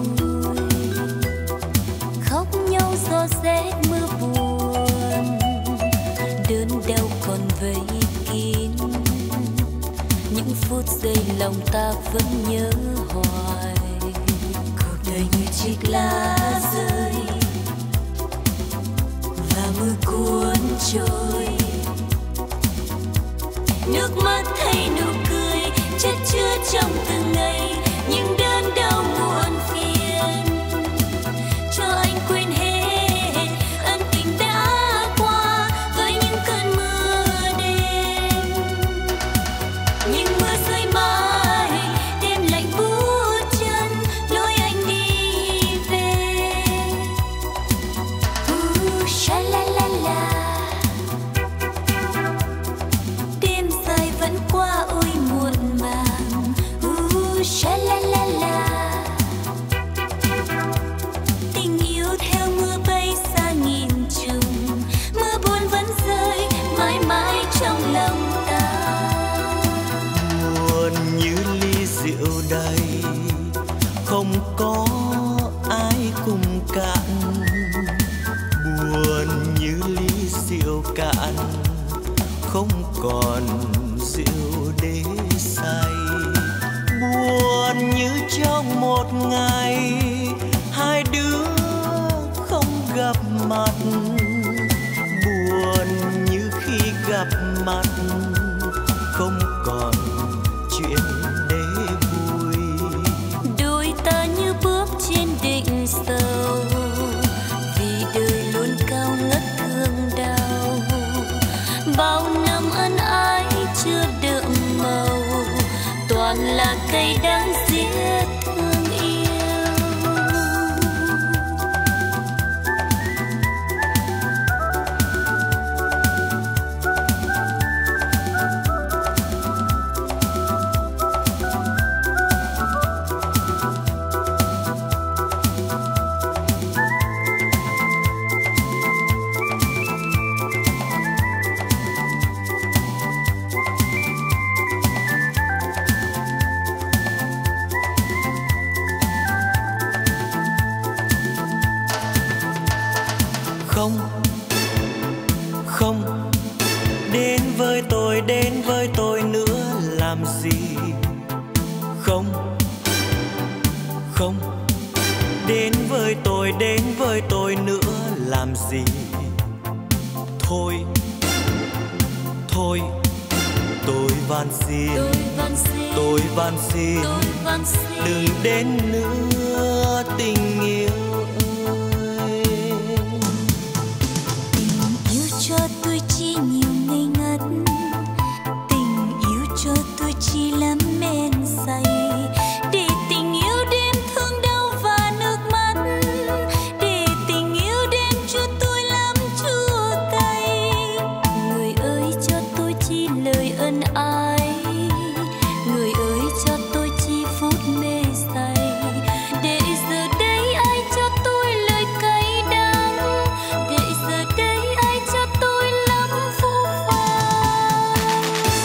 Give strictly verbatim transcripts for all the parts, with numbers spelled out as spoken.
vui, khóc nhau gió rét mưa buồn, đớn đau còn vây kín. Những phút giây lòng ta vẫn nhớ hoài. Cuộc đời như chiếc lá rơi và mưa cuốn trôi. Nước mắt thay nụ cười chất chứa trong từng ngày những đớn đau muộn phiền. Cho anh quên hết ân tình đã qua với những cơn mưa đêm. Những mưa rơi mãi đêm lạnh buốt chân lối anh đi về. Uh, sha la la la. Đêm dài vẫn qua ôi muộn màng. Uh, sha la la la. Tình yêu theo mưa bay xa nghìn trùng, mưa buồn vẫn rơi mãi mãi trong lòng ta. Buồn như ly rượu đầy, không có ai cùng cạn. Buồn như ly rượu cạn, không còn rượu để say. Buồn như trong một ngày hai đứa không gặp mặt. Buồn như khi gặp mặt không còn chuyện để vui. Đôi ta như bước trên đỉnh sâu, vì đời luôn cao ngất thương đau. Bao năm ân ái chưa đượm màu, toàn là cây đắng giết thương yêu. Không, không, đến với tôi, đến với tôi nữa làm gì. Không, không, đến với tôi, đến với tôi nữa làm gì. Thôi, thôi, tôi van xin, Tôi van xin, tôi van xin, tôi van xin. đừng đến nữa tình yêu. Cho tôi chỉ nhiều ngây ngất, tình yêu cho tôi chỉ lắm men say. Để tình yêu đêm thương đau và nước mắt, để tình yêu đêm cho tôi lắm chua cay. Người ơi cho tôi chỉ lời ân ái, người ơi cho tôi chỉ phút mê say. Để giờ đây ai cho tôi lời cay đắng, để giờ đây ai cho tôi lắm phũ phàng.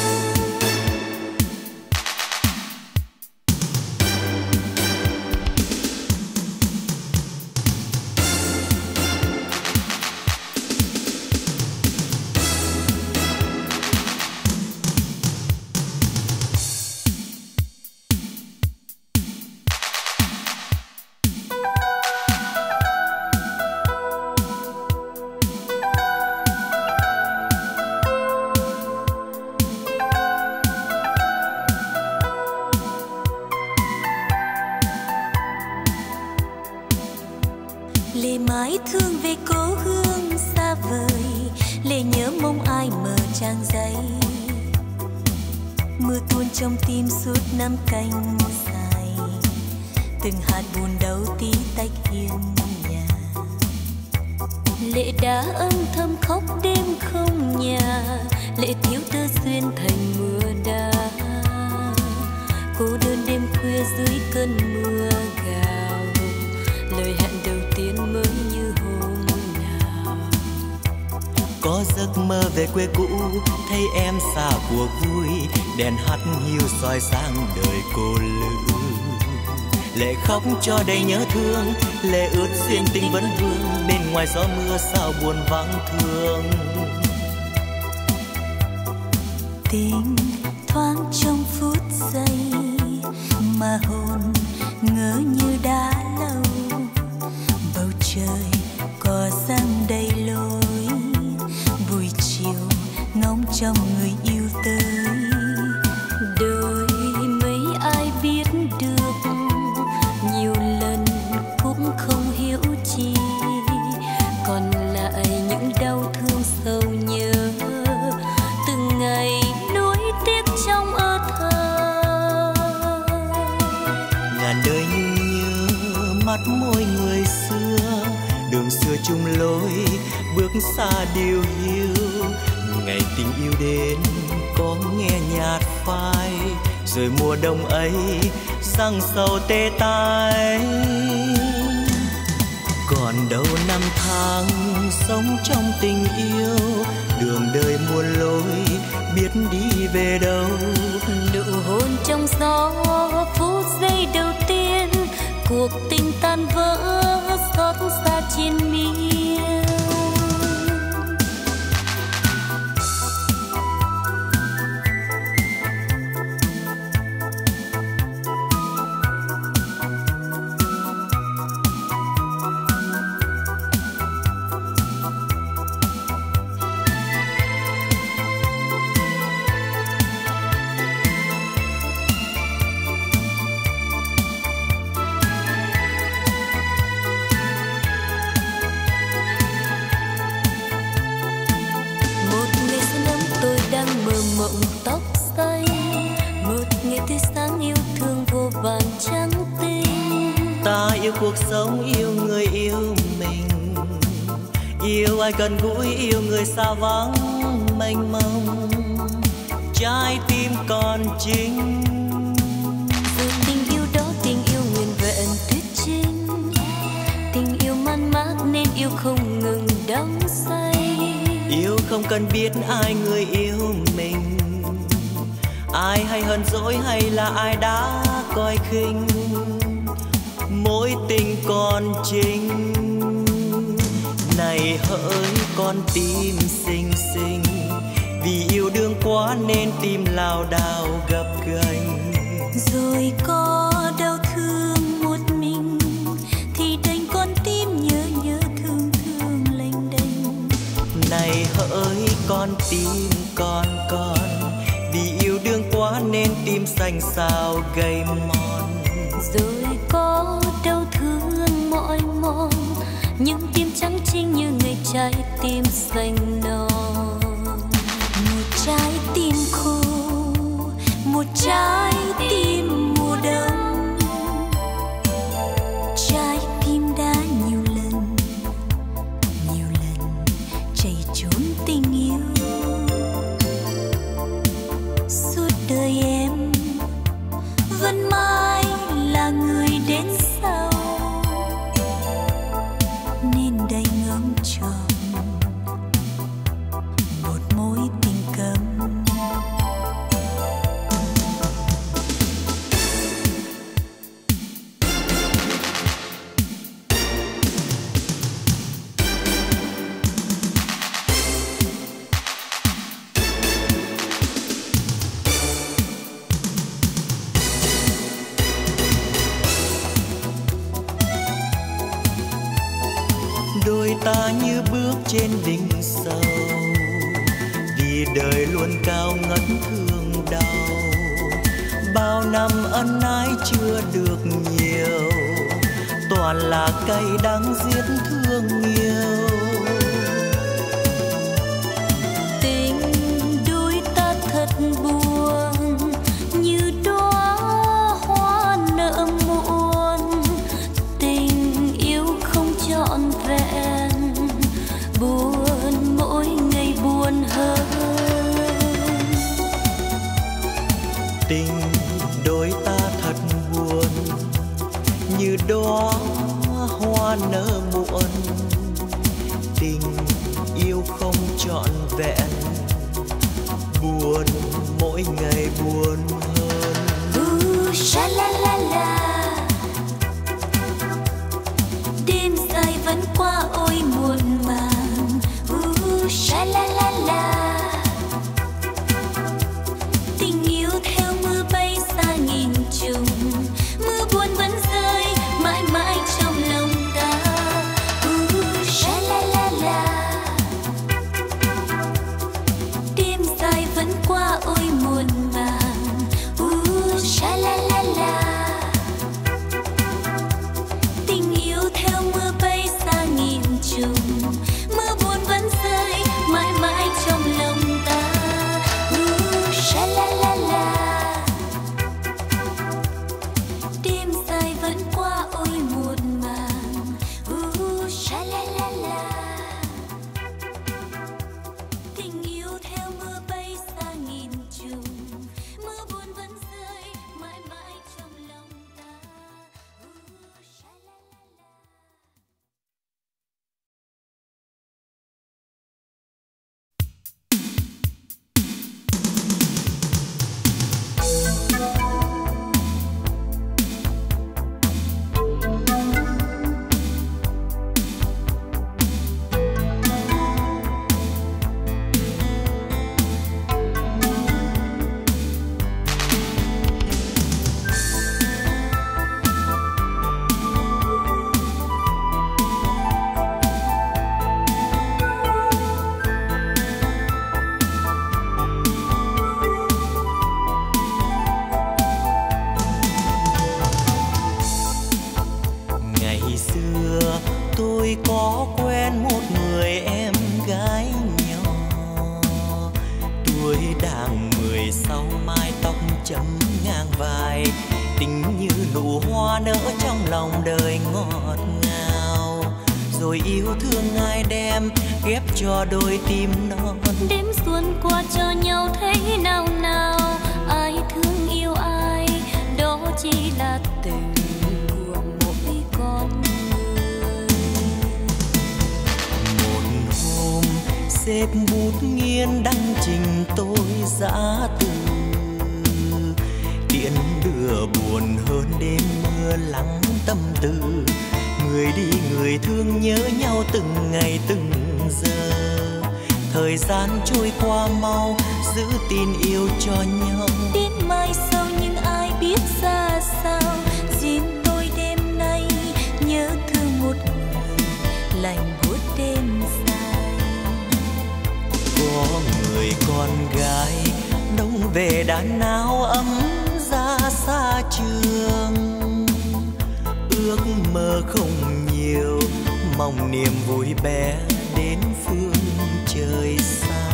Lệ mãi thương về cố hương xa vời, lệ nhớ mong ai mở trang giấy. Mưa tuôn trong tim suốt năm canh dài, từng hạt buồn đau tí tách hiên nhà. Lệ đã âm thầm khóc đêm không nhà, lệ thiếu tơ duyên thành mưa đá. Cô đơn đêm khuya dưới cơn mưa gào, lời hẹn đầu tiên mới như hôm nào. Có giấc mơ về quê cũ, thấy em xa cuộc vui, đèn hắt hiu soi sáng đời cô lữ. lệ khóc cho đầy nhớ thương, lệ ướt duyên tình vẫn vương, bên ngoài gió mưa sao buồn vắng thương. Tình thoáng trong phút giây mà hồn ngỡ như đã lâu, bầu trời cỏ giăng đầy lối, buổi chiều ngóng trong người yêu tới. Đôi mấy ai biết được, nhiều lần cũng không hiểu chi, còn lại những đau thương sâu nhớ từng ngày nuối tiếc trong ơ thơ. Ngàn đời nhung nhớ mắt môi người xưa, đường xưa chung lối bước xa điều hiu. Ngày tình yêu đến có nghe nhạt phai, rồi mùa đông ấy sang sầu tê tái. Còn đâu năm tháng sống trong tình yêu, đường đời muôn lối biết đi về đâu. Nụ hôn trong gió phút giây đầu tiên, cuộc tình tan vỡ xót xa trên miên. Mộng tóc xanh, một ngày tươi sáng yêu thương vô vàn trắng tinh. Ta yêu cuộc sống, yêu người yêu mình, yêu ai gần gũi, yêu người xa vắng mênh mông. Trái tim còn chính, rồi tình yêu đó tình yêu nguyên vẹn tuyệt trinh, tình yêu man mác nên yêu không ngừng đắm say. Yêu không cần biết ai người yêu mình, ai hay hờn dỗi hay là ai đã coi khinh, mối tình còn chính. Này hỡi con tim xinh xinh, vì yêu đương quá nên tim lao đao gập ghềnh. Rồi có đau thương một mình thì đành con tim nhớ nhớ thương thương lênh đênh. Này hỡi con tim con con, vì yêu đương quá nên tim xanh xao gầy mòn. Rồi có đau thương mỏi mòn, những tim trắng trinh như ngày trái tim xanh non. Một trái tim khô, một trái tim mùa đông, trái tim đã nhiều lần nhiều lần chạy trốn tình yêu. Suốt đời em vẫn mãi là người đến sau, nên đành ngóng tròn một mối tình câm. Đôi ta như bước trên đỉnh sâu, vì đời luôn cao ngất thương đau. Bao năm ân ái chưa được nhiều, toàn là cay đắng giết thương yêu. Tình đôi ta thật buồn, như đóa hoa nở muôn. Tình yêu không trọn vẹn, buồn mỗi ngày buồn hơn. Tình đôi ta thật buồn, như đóa hoa nở muộn. Tình yêu không trọn vẹn, buồn mỗi ngày buồn hơn. Uh, sha la la la, vẫn qua ôi muộn màng. Uh, sha la la la. Tình yêu theo mưa bay xa nghìn trùng, mưa buồn vẫn rơi mãi mãi trong lòng ta. Uh, sha la la la. Đêm dài vẫn qua ôi muộn màng. Uh, sha la la la. Tình yêu theo mưa bay xa nghìn trùng, mưa buồn vẫn rơi mãi mãi trong lòng ta. Uh, sha la la la. Đêm dài vẫn qua ôi muộn màng. Uh, sha la la la. Tình yêu theo mưa bay xa nghìn trùng, mưa buồn vẫn rơi mãi mãi trong lòng ta. Uh, sha la la la. Ngày xưa tôi có quen một người em gái nhỏ, tuổi đang mười sáu, mái tóc chấm ngang vai, tình như nụ hoa nở trong lòng đời ngọt ngào. Rồi yêu thương ai đem ghép cho đôi tim non. Đêm xuân qua cho nhau thấy nào nào, ai thương yêu ai đó chỉ là từ của mỗi con người. Một hôm xếp bút nghiên đăng trình tôi giã từ, tiễn đưa buồn hơn đêm mưa lắng tâm tư. Người đi người thương nhớ nhau từng ngày từng giờ, thời gian trôi qua mau giữ tin yêu cho nhau. Đến mai sau nhưng ai biết ra sao, riêng tôi đêm nay nhớ thương một người lạnh buốt đêm dài. Có người con gái đông về đàn áo ấm ra xa trường, ước mơ không nhiều mong niềm vui bé đến phương trời xa.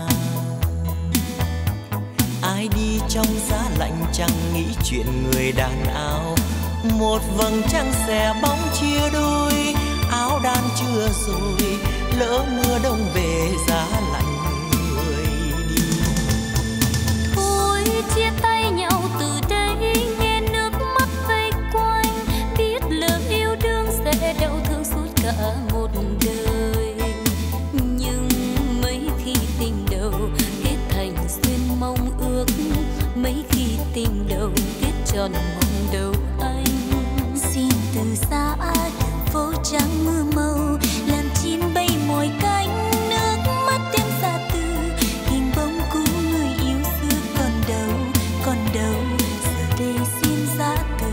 Ai đi trong giá lạnh chẳng nghĩ chuyện người đàn áo, một vầng trăng xẻ bóng chia đôi, áo đan chưa rồi lỡ mưa đông về giá lạnh người đi. Thôi chia tay nhau từ đây, nghe nước mắt vây quanh, biết lời yêu đương sẽ đau thương suốt cả một đời. Nhưng mấy khi tình đầu kết thành duyên mong ước, mấy khi tình đầu kết tròn mong đầu anh. Xin từ xa đường phố trắng mưa màu, làm chim bay mỏi cánh, nước mắt em xa từ, hình bóng cũ người yêu xưa còn đâu, còn đâu, giờ đây xin giã từ.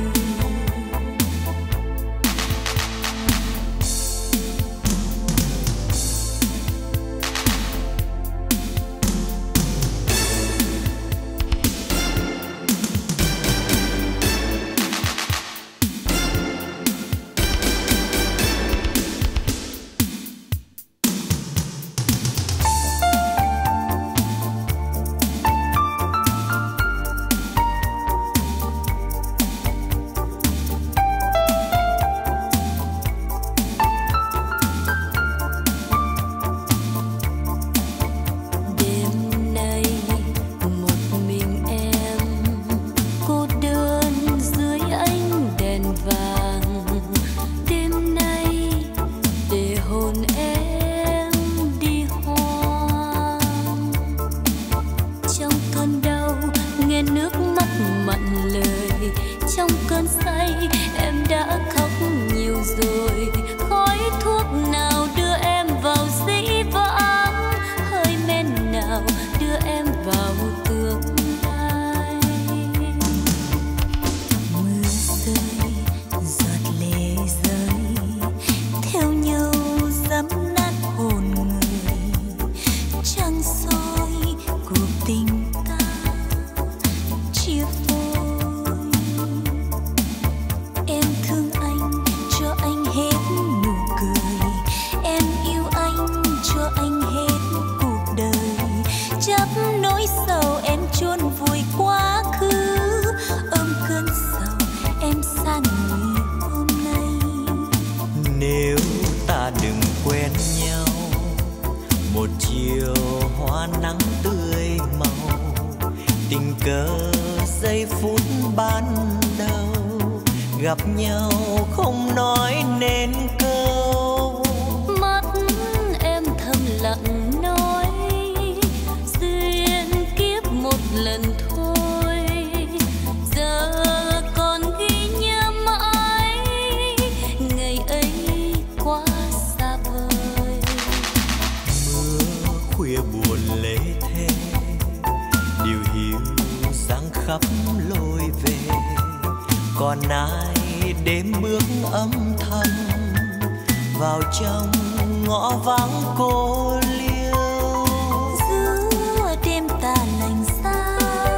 hoa nắng tươi màu, tình cờ giây phút ban đầu gặp nhau không nói nên câu. Mắt em thầm lặng nói duyên kiếp một lần thôi, giờ còn ghi nhớ mãi ngày ấy quá xa vời. Mưa khuya buồn lê thê, điều hiu giăng khắp lối về, còn ai đêm bước âm thầm vào trong ngõ vắng cô liêu. Giữa đêm tà lạnh xa,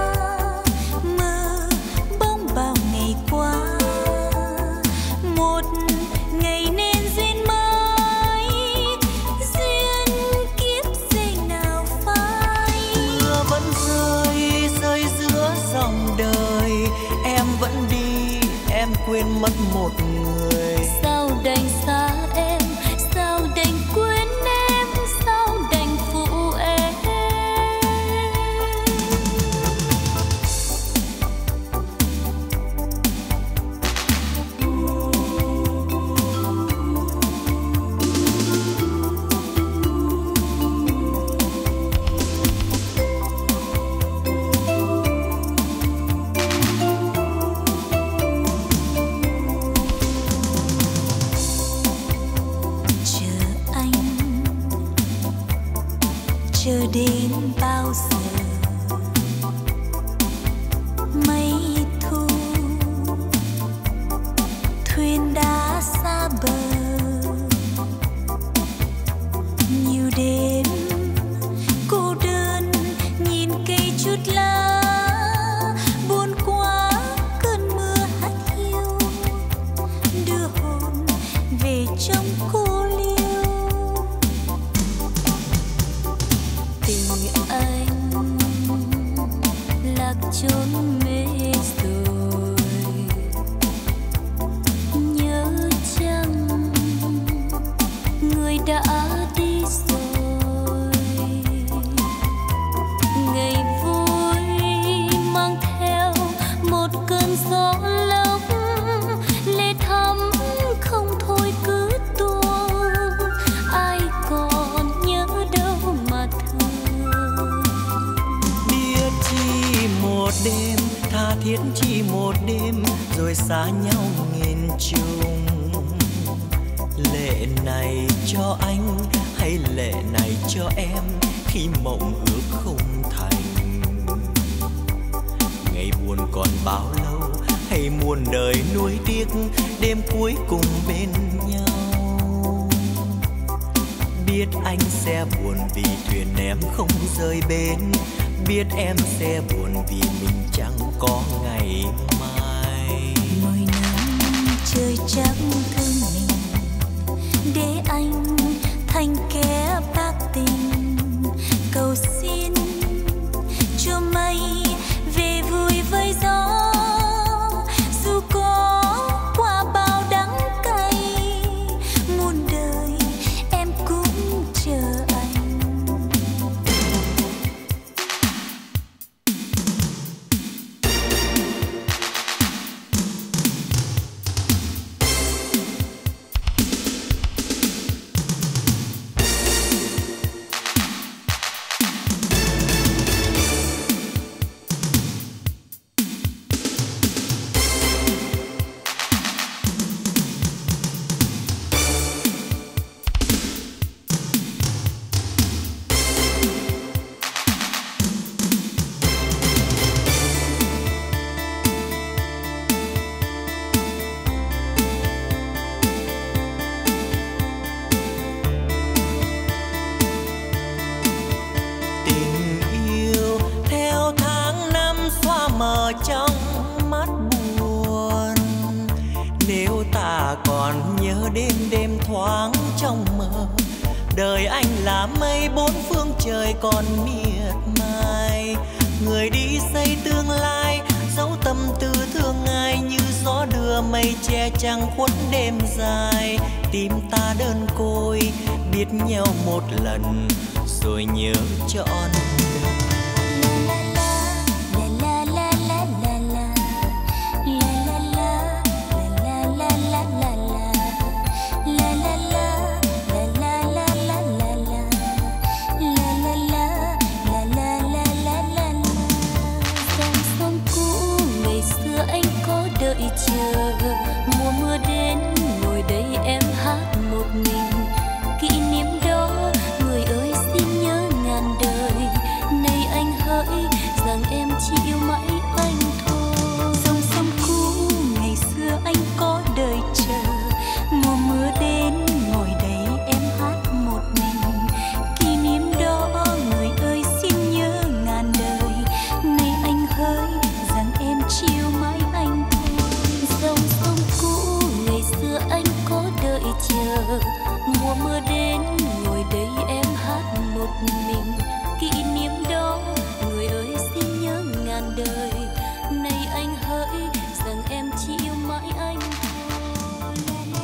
mơ bóng bao ngày qua, một ngày nên duyên mới, duyên kiếp giây nào phai. Mưa vẫn rơi rơi giữa dòng đời, em vẫn đi em quên mất một người. Sao đành xa em, sao đành quên em, sao đành phụ em. Chờ đến bao giờ mây thu thuyền đã xa bờ, nhiều đêm cô đơn nhìn cây chút lá buồn quá cơn mưa hắt hiu, đưa hồn về trong cô liêu. Tình anh lạc chốn mê rồi, nhớ chăng người đã đi rồi. Ngày vui mang theo một cơn gió lốc, lệ thắm không thôi cứ tuôn, ai còn nhớ đâu mà thương. Biết chỉ một đêm, tha thiết chỉ một đêm, rồi xa nhau nghìn trùng. Lệ này cho anh hay lệ này cho em, khi mộng ước không thành. Ngày buồn còn bao lâu, hay muôn đời nuối tiếc, đêm cuối cùng bên nhau. Biết anh sẽ buồn vì thuyền em không rời bến, biết em sẽ buồn vì mình chẳng có ngày mai. Mười năm trời chắc thương mình, để anh thành kẻ bạc tình, cầu xin cho mây về vui với gió, dù có qua bao đắng cay, muôn đời em cũng chờ anh. Trong mắt buồn, nếu ta còn nhớ đêm đêm thoáng trong mơ, đời anh là mây bốn phương trời còn miệt mài. Người đi xây tương lai, dấu tâm tư thương ai, như gió đưa mây che trăng khuất đêm dài. Tim ta đơn côi, biết biết nhau một lần rồi nhớ trọn đời. Chờ mùa mưa đến ngồi đây em hát một mình, kỷ niệm đó người ơi xin nhớ ngàn đời. Này anh hỡi rằng em chỉ yêu mãi anh thôi. Dòng sông cũ ngày xưa anh có đợi chờ, mùa mưa đến ngồi đây em hát một mình, kỷ niệm đó người ơi xin nhớ ngàn đời. Này anh hỡi rằng em chỉ yêu mãi anh thôi. Dòng sông cũ ngày xưa anh có đợi chờ, mùa mưa đến ngồi đây em hát một mình, kỷ niệm đó người ơi xin nhớ ngàn đời. Này anh hỡi rằng em chỉ yêu mãi anh thôi.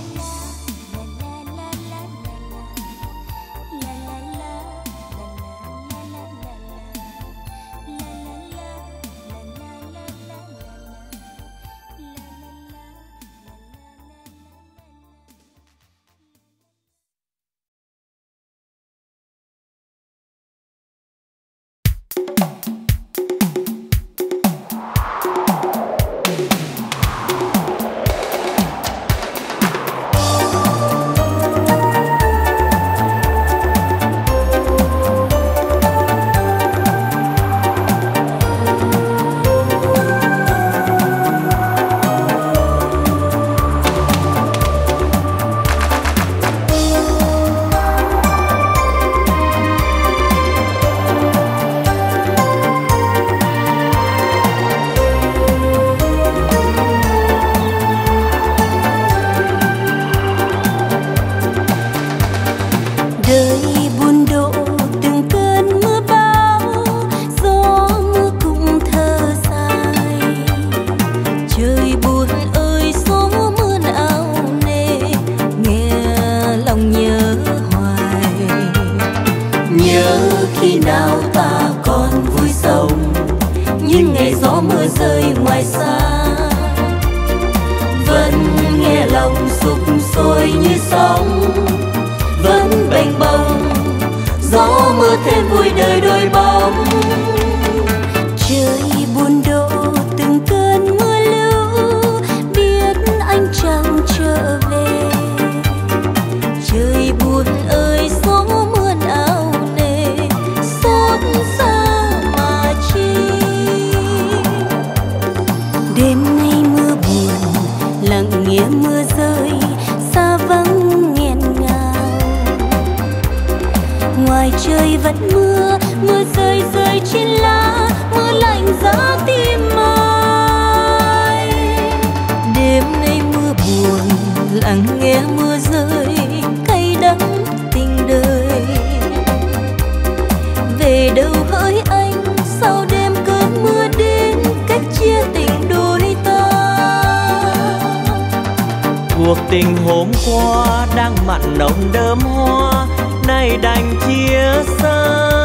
Cuộc tình hôm qua đang mặn nồng đơm hoa, nay đành chia xa.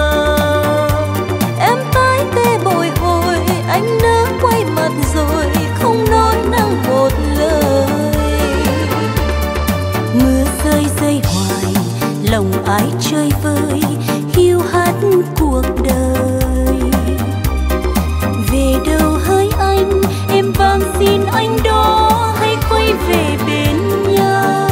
Em tái tê bồi hồi, anh đã quay mặt rồi, không nói năng một lời. Mưa rơi rơi hoài, lòng ai chơi vơi, hiu hắt cuộc đời. Về đâu hỡi anh, em van xin anh đó, hãy quay về bên nhau.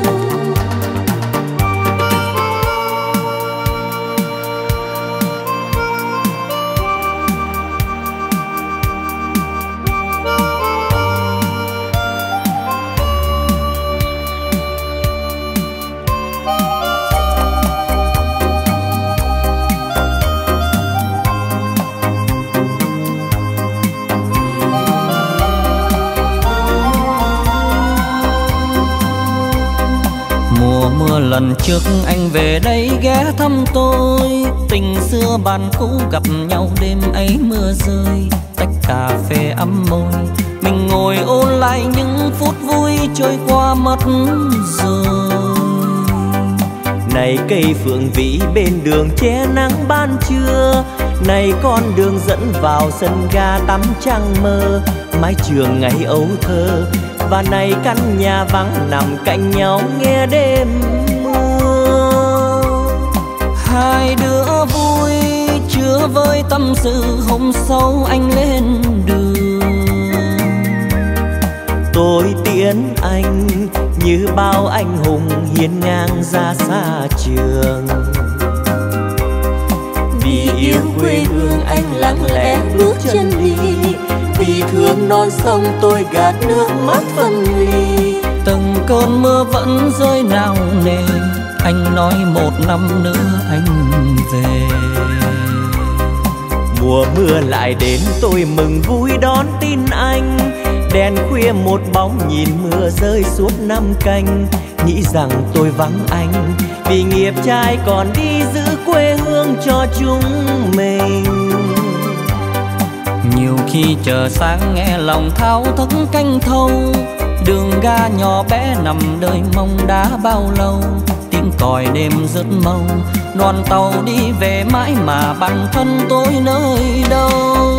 Mùa lần trước anh về đây ghé thăm tôi, tình xưa bàn cũ gặp nhau đêm ấy mưa rơi, tách cà phê ấm môi, mình ngồi ôn lại những phút vui trôi qua mất rồi. Này cây phượng vĩ bên đường che nắng ban trưa, này con đường dẫn vào sân ga tắm trăng mơ, mái trường ngày ấu thơ. Và này căn nhà vắng nằm cạnh nhau nghe đêm mưa. Hai đứa vui chứa với tâm sự, hôm sau anh lên đường. Tôi tiễn anh như bao anh hùng hiên ngang ra xa trường. Vì yêu quê hương anh lặng lẽ bước chân đi, vì thương non sông tôi gạt nước mắt phân ly. Từng cơn mưa vẫn rơi nào nề, anh nói một năm nữa anh về. Mùa mưa lại đến tôi mừng vui đón tin anh. Đèn khuya một bóng nhìn mưa rơi suốt năm canh. Nghĩ rằng tôi vắng anh vì nghiệp trai còn đi giữ quê hương cho chúng mình. Nhiều khi chờ sáng nghe lòng thao thức canh thâu, đường ga nhỏ bé nằm đời mong đã bao lâu. Tiếng còi đêm rất mau, đoàn tàu đi về mãi mà bản thân tôi nơi đâu.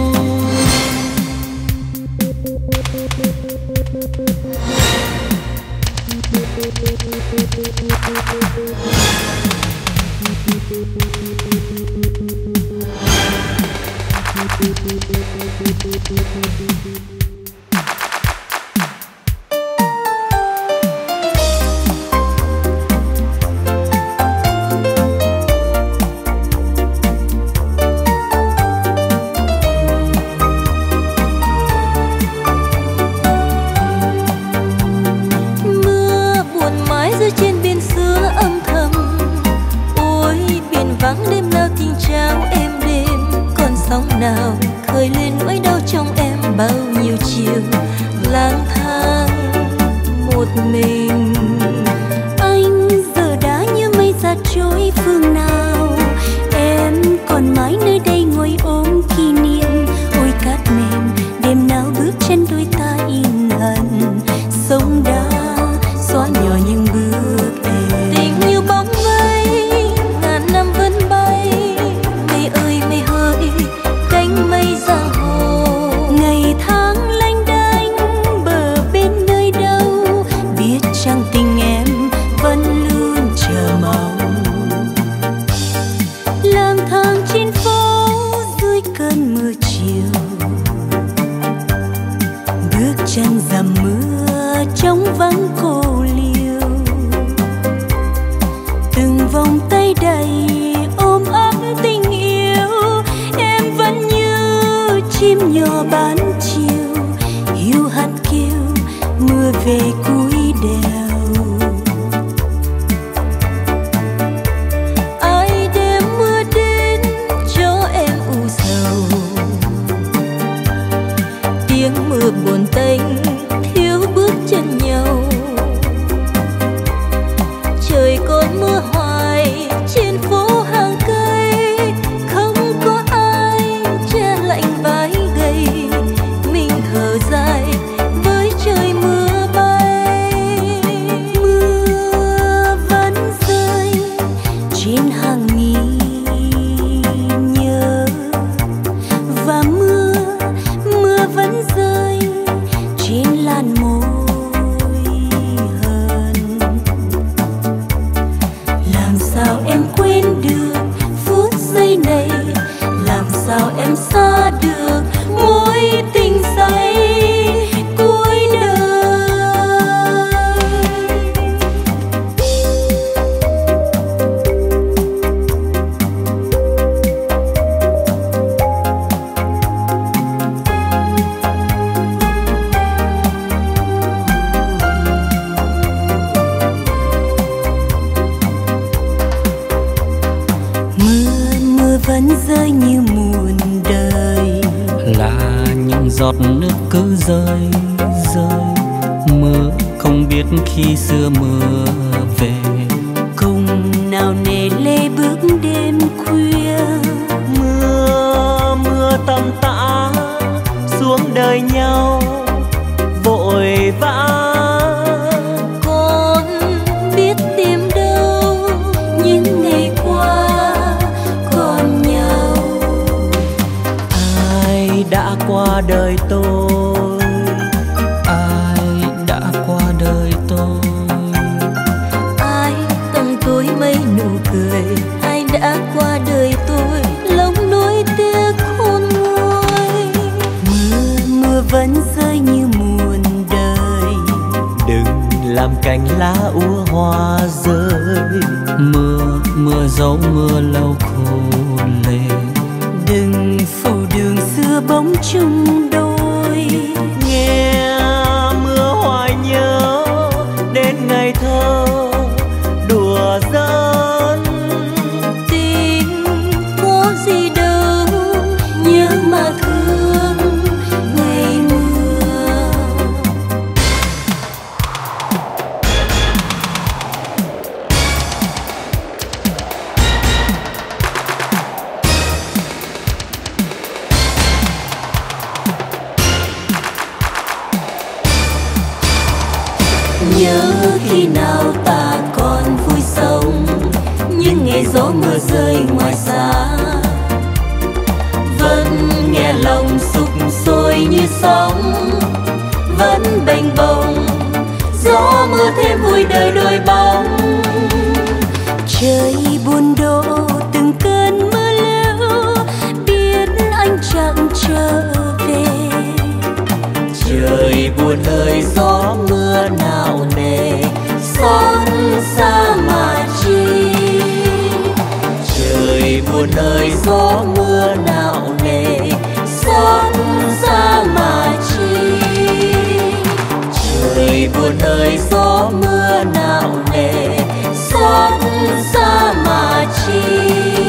Nào khơi lên nỗi đau trong em bao nhiêu chiều lang thang một mình. Anh giờ đã như mây xa trôi phương nào, em còn mãi nơi đây ngồi ôm kỷ niệm. Ôi cát mềm đêm nào bước chân đôi ta in hận, sông đã xóa nhỏ những bước em. Tình như bóng mây ngàn năm vẫn bay, mây ơi mây hỡi cánh mây giang hồ. Ngày tháng lênh đênh bờ bên nơi đâu, biết chăng tình em vẫn luôn chờ mong. Lang thang trên phố dưới cơn mưa chiều, bước chân dầm mưa trong vắng cô liêu. Từng vòng tay đầy ôm ấp tình yêu, em vẫn như chim nhỏ bán chiều, hiu hắt kêu mưa về cuối đèo. Ai đem mưa đến cho em u sầu, tiếng mưa buồn tênh thiếu bước chân nhau. Trời có mưa hoài trên phố hàng cây, không có ai che lạnh vai gầy. Mình thở dài với trời mưa bay. Mưa vẫn rơi trên hàng nghìn nhớ, và mưa mưa vẫn rơi trên làn môi hờn. Làm sao em quên được phút giây này, làm sao em xa được mối tình say cuối đời. Mưa mưa vẫn rơi như muôn đời, Là những giọt nước cứ rơi rơi, mưa không biết khi xưa mưa về. cùng nào nề lê bước đêm khuya. Mưa mưa tầm tã xuống đời nhau vội vã. Con biết tìm đâu cành lá úa hoa rơi. Mưa mưa dấu mưa lâu khô lệ, đừng phủ đường xưa bóng chung đôi. Nghe mưa hoài nhớ đến ngày thơ đùa giỡn. Tình có gì đâu nhớ mà thương ngày mưa. Nhớ khi nào ta còn vui sống, những ngày gió mưa rơi ngoài xa. Vẫn nghe lòng sục sôi như sóng, vẫn bềnh bồng gió mưa thêm vui đời đôi bóng. Trời buồn đổ từng cơn mưa lũ, biết anh chẳng trở về. Trời buồn ơi gió mưa nào nề, xót xa mà chi. Trời buồn ơi gió mưa nào nề, xót xa mà chi. Trời buồn ơi gió mưa nào nề, xót xa mà chi.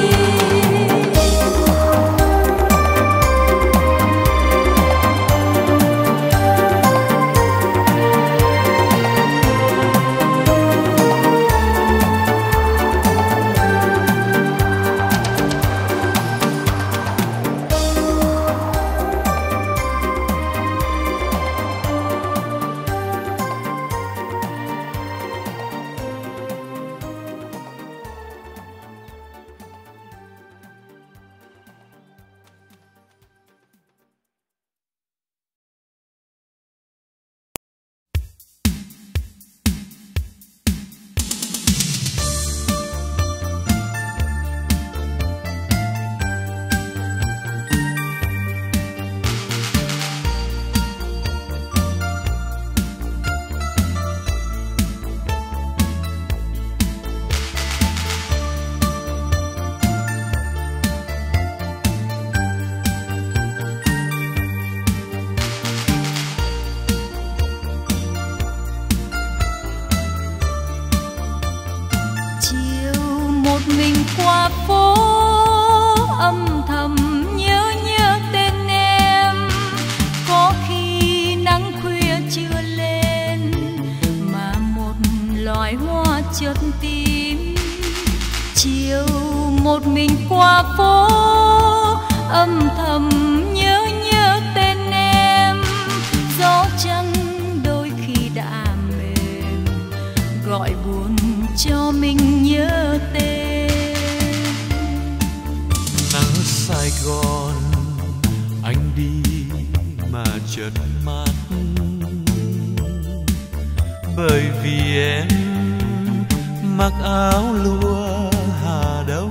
Qua phố âm thầm nhớ nhớ tên em. Có khi nắng khuya chưa lên mà một loài hoa chợt tím. Chiều một mình qua phố âm thầm nhớ nhớ tên em. Gió trăng đôi khi đã mềm gọi buồn cho mình nhớ tên. Sài Gòn anh đi mà chợt mắt, bởi vì em mặc áo lụa Hà Đông.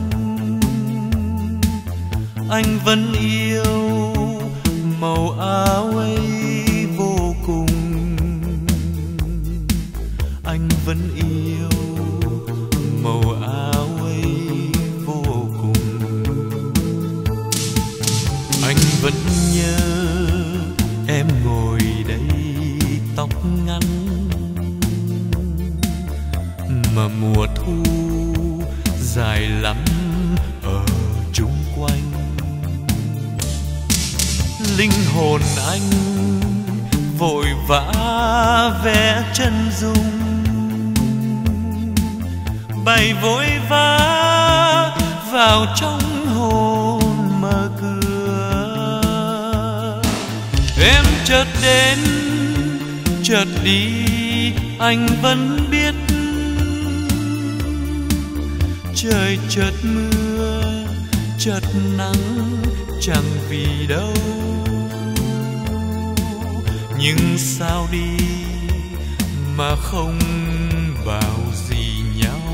Anh vẫn yêu màu áo ấy vô cùng, anh vẫn yêu màu áo ấy vô cùng. Anh vẫn nhớ em ngồi đây tóc ngắn, mà mùa thu dài lắm ở chung quanh. Linh hồn anh vội vã vẽ chân dung, bay vội vã vào trong hồn mơ cửa. Em chợt đến chợt đi anh vẫn biết, trời chợt mưa chợt nắng chẳng vì đâu. Nhưng sao đi mà không bảo gì nhau,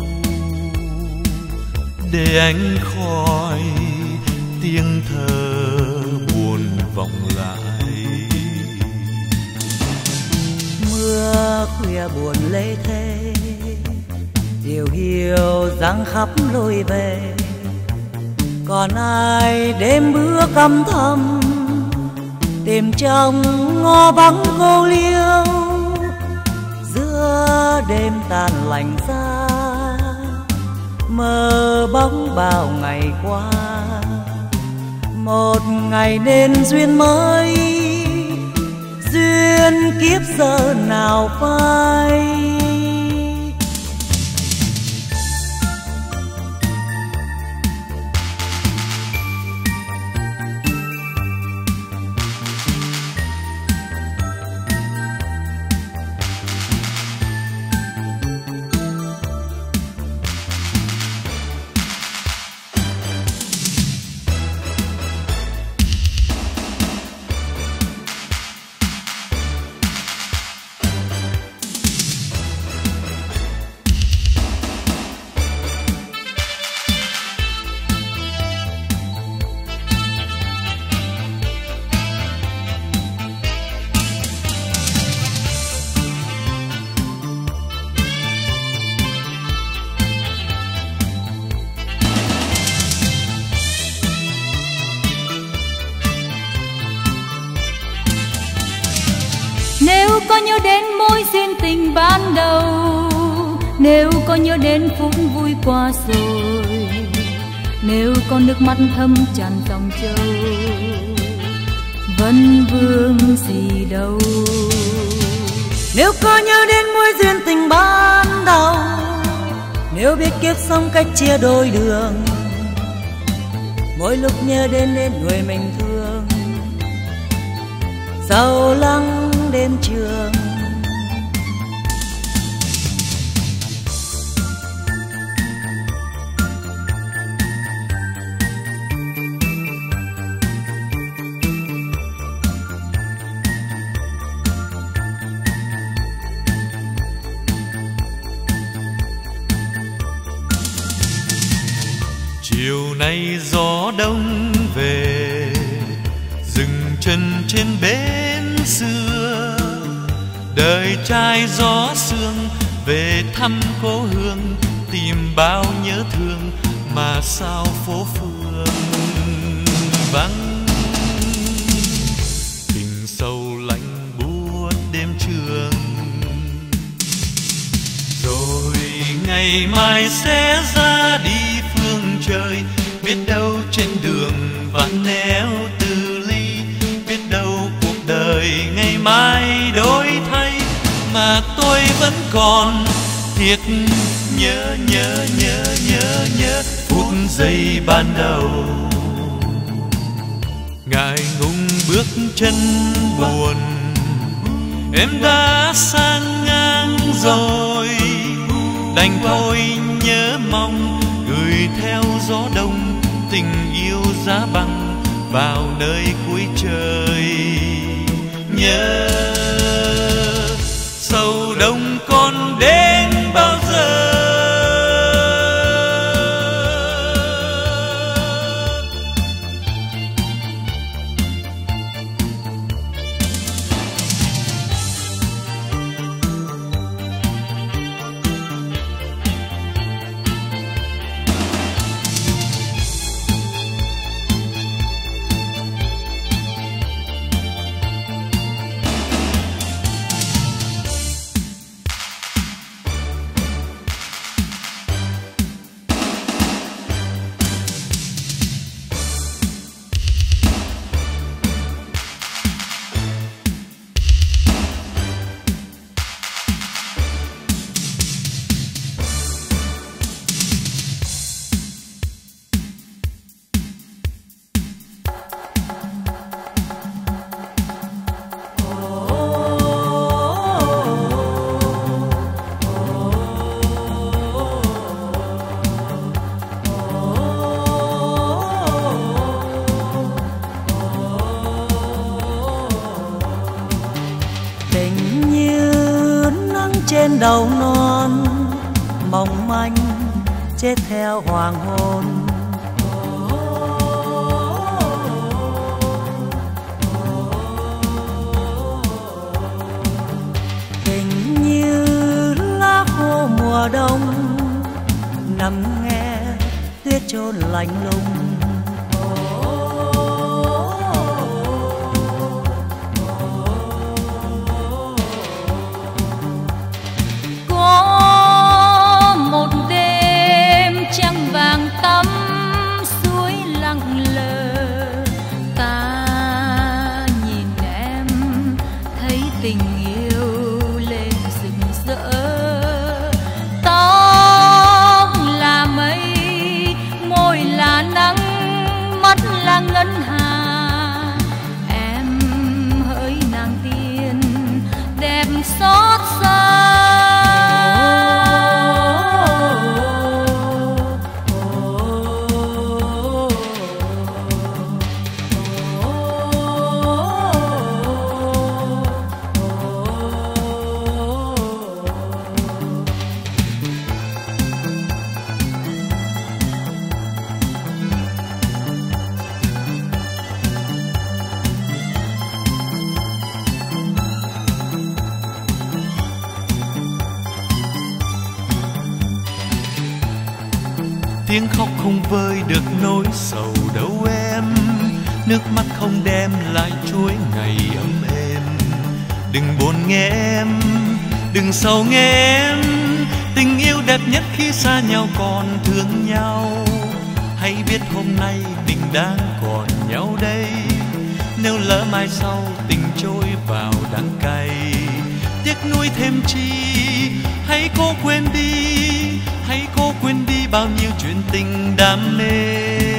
để anh khỏi tiếng thơ buồn vọng lại. Mưa Trưa khuya buồn lê thê, điều hiu giăng khắp lối về. Còn ai đêm bước âm thầm tìm trong ngõ vắng cô liêu, giữa đêm tàn lạnh giá mơ bóng bao ngày qua. Một ngày nên duyên mới, duyên kiếp giờ nào phai. Nếu có nhớ đến mối duyên tình ban đầu, nếu có nhớ đến phút vui qua rồi, nếu có nước mắt thâm tràn dòng châu, vẫn vương gì đâu. Nếu có nhớ đến mối duyên tình ban đầu, nếu biết kiếp sống cách chia đôi đường, mỗi lúc nhớ đến đến người mình thương, sâu lắng đêm trường. Chiều nay gió đông về, dừng chân trên bến xưa, đời trai gió sương về thăm cố hương, tìm bao nhớ thương mà sao phố phường vắng. Tình sâu lạnh buốt đêm trường, rồi ngày mai sẽ ra đi phương trời. Biết đâu trên đường vạn nẻo từ ly, biết đâu cuộc đời ngày mai đổi thay, mà tôi vẫn còn thiệt nhớ nhớ nhớ nhớ nhớ phút giây ban đầu. Ngại ngùng bước chân buồn, em đã sang ngang rồi, đành thôi nhớ mong gửi theo gió đông tình yêu giá băng vào nơi cuối trời. Nhớ sầu đông còn đến bao giờ, trên đầu non mong manh chết theo hoàng hôn. Tình lạnh lùng. Có một đêm trăng vàng tắm suối lặng lờ, ta nhìn em thấy tình yêu lên rực rỡ. Tóc là mây, môi là nắng, mắt là ngân hà. Em hỡi nàng tiên đẹp xót xa. Tiếng khóc không vơi được nỗi sầu đâu em, nước mắt không đem lại chuỗi ngày ấm êm. Đừng buồn nghe em, đừng sầu nghe em, tình yêu đẹp nhất khi xa nhau còn thương nhau. Hãy biết hôm nay mình đang còn nhau đây, nếu lỡ mai sau tình trôi vào đắng cay. Tiếc nuối thêm chi, hãy cố quên đi, hãy cố quên đi bao nhiêu chuyện tình đam mê.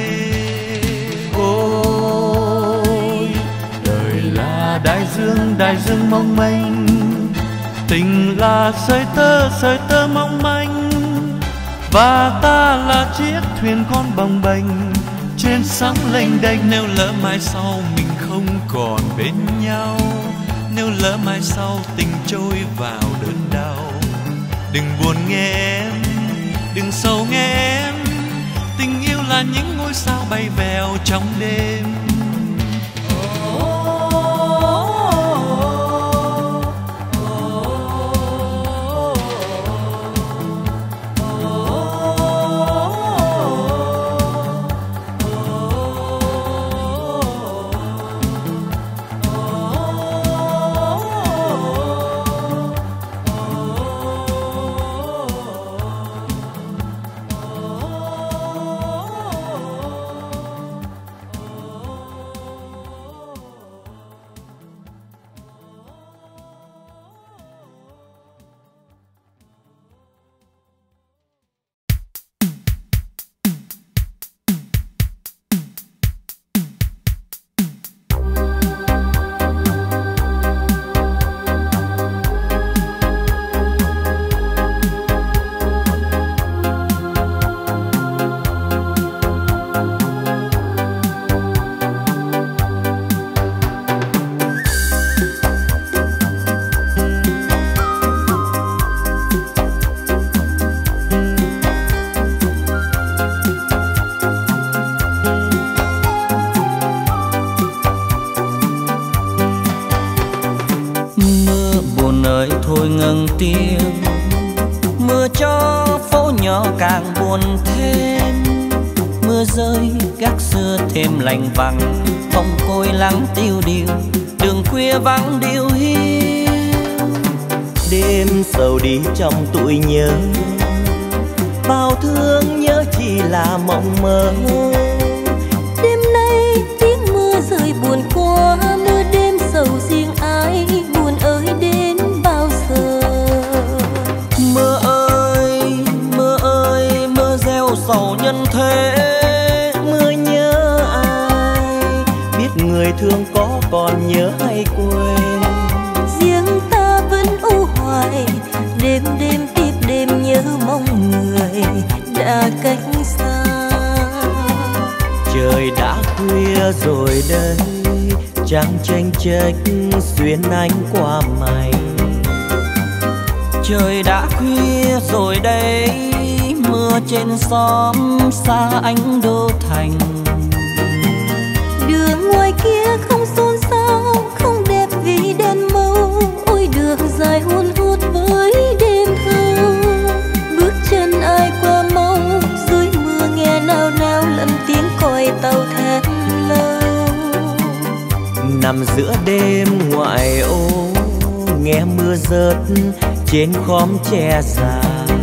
Ôi đời là đại dương, đại dương mong manh, tình là sợi tơ, sợi tơ mong manh, và ta là chiếc thuyền con bồng bềnh trên sóng lênh đênh. Nếu lỡ mai sau mình không còn bên nhau, nếu lỡ mai sau tình trôi vào đớn đau, đừng buồn nghe em, đừng sầu nghe em, tình yêu là những ngôi sao bay vèo trong đêm. ngừng tiếng, mưa cho phố nhỏ càng buồn thêm. Mưa rơi gác xưa thêm lạnh vắng, bóng côi lắng tiêu điều, đường khuya vắng điêu hiu. Đêm sầu đi trong tuổi nhớ, bao thương nhớ chỉ là mộng mơ. Đêm nay tiếng mưa rơi buồn quá, mưa đêm sầu riêng ai buồn ơi đến bao giờ. Mưa ơi, mưa ơi, mưa gieo sầu nhân thế. Mưa nhớ ai, biết người thương có còn nhớ hay quên. Riêng ta vẫn u hoài, đêm đêm tiếp đêm nhớ mong người đã cách xa. Trời đã khuya rồi đây, trăng chênh chênh xuyên ánh qua mây. Trời đã khuya rồi đây, mưa trên xóm xa ánh đô thành. Đường ngoài kia không xôn xao, không đẹp vì đèn mâu. Ôi đường dài hun hút với đêm thâu. Bước chân ai qua mau, dưới mưa nghe nao nao lầm nằm giữa đêm ngoại ô, nghe mưa rớt trên khóm tre già.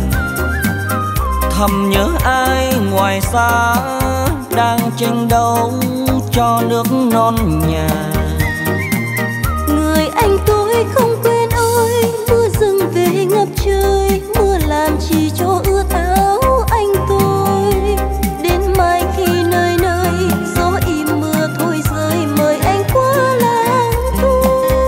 Thầm nhớ ai ngoài xa đang tranh đấu cho nước non nhà. Người anh tôi không quên ơi, mưa rừng về ngập trời, mưa làm chỉ cho ướt áo anh tôi. Đến mai khi nơi nơi gió im mưa thôi rơi, mời anh qua làng tôi.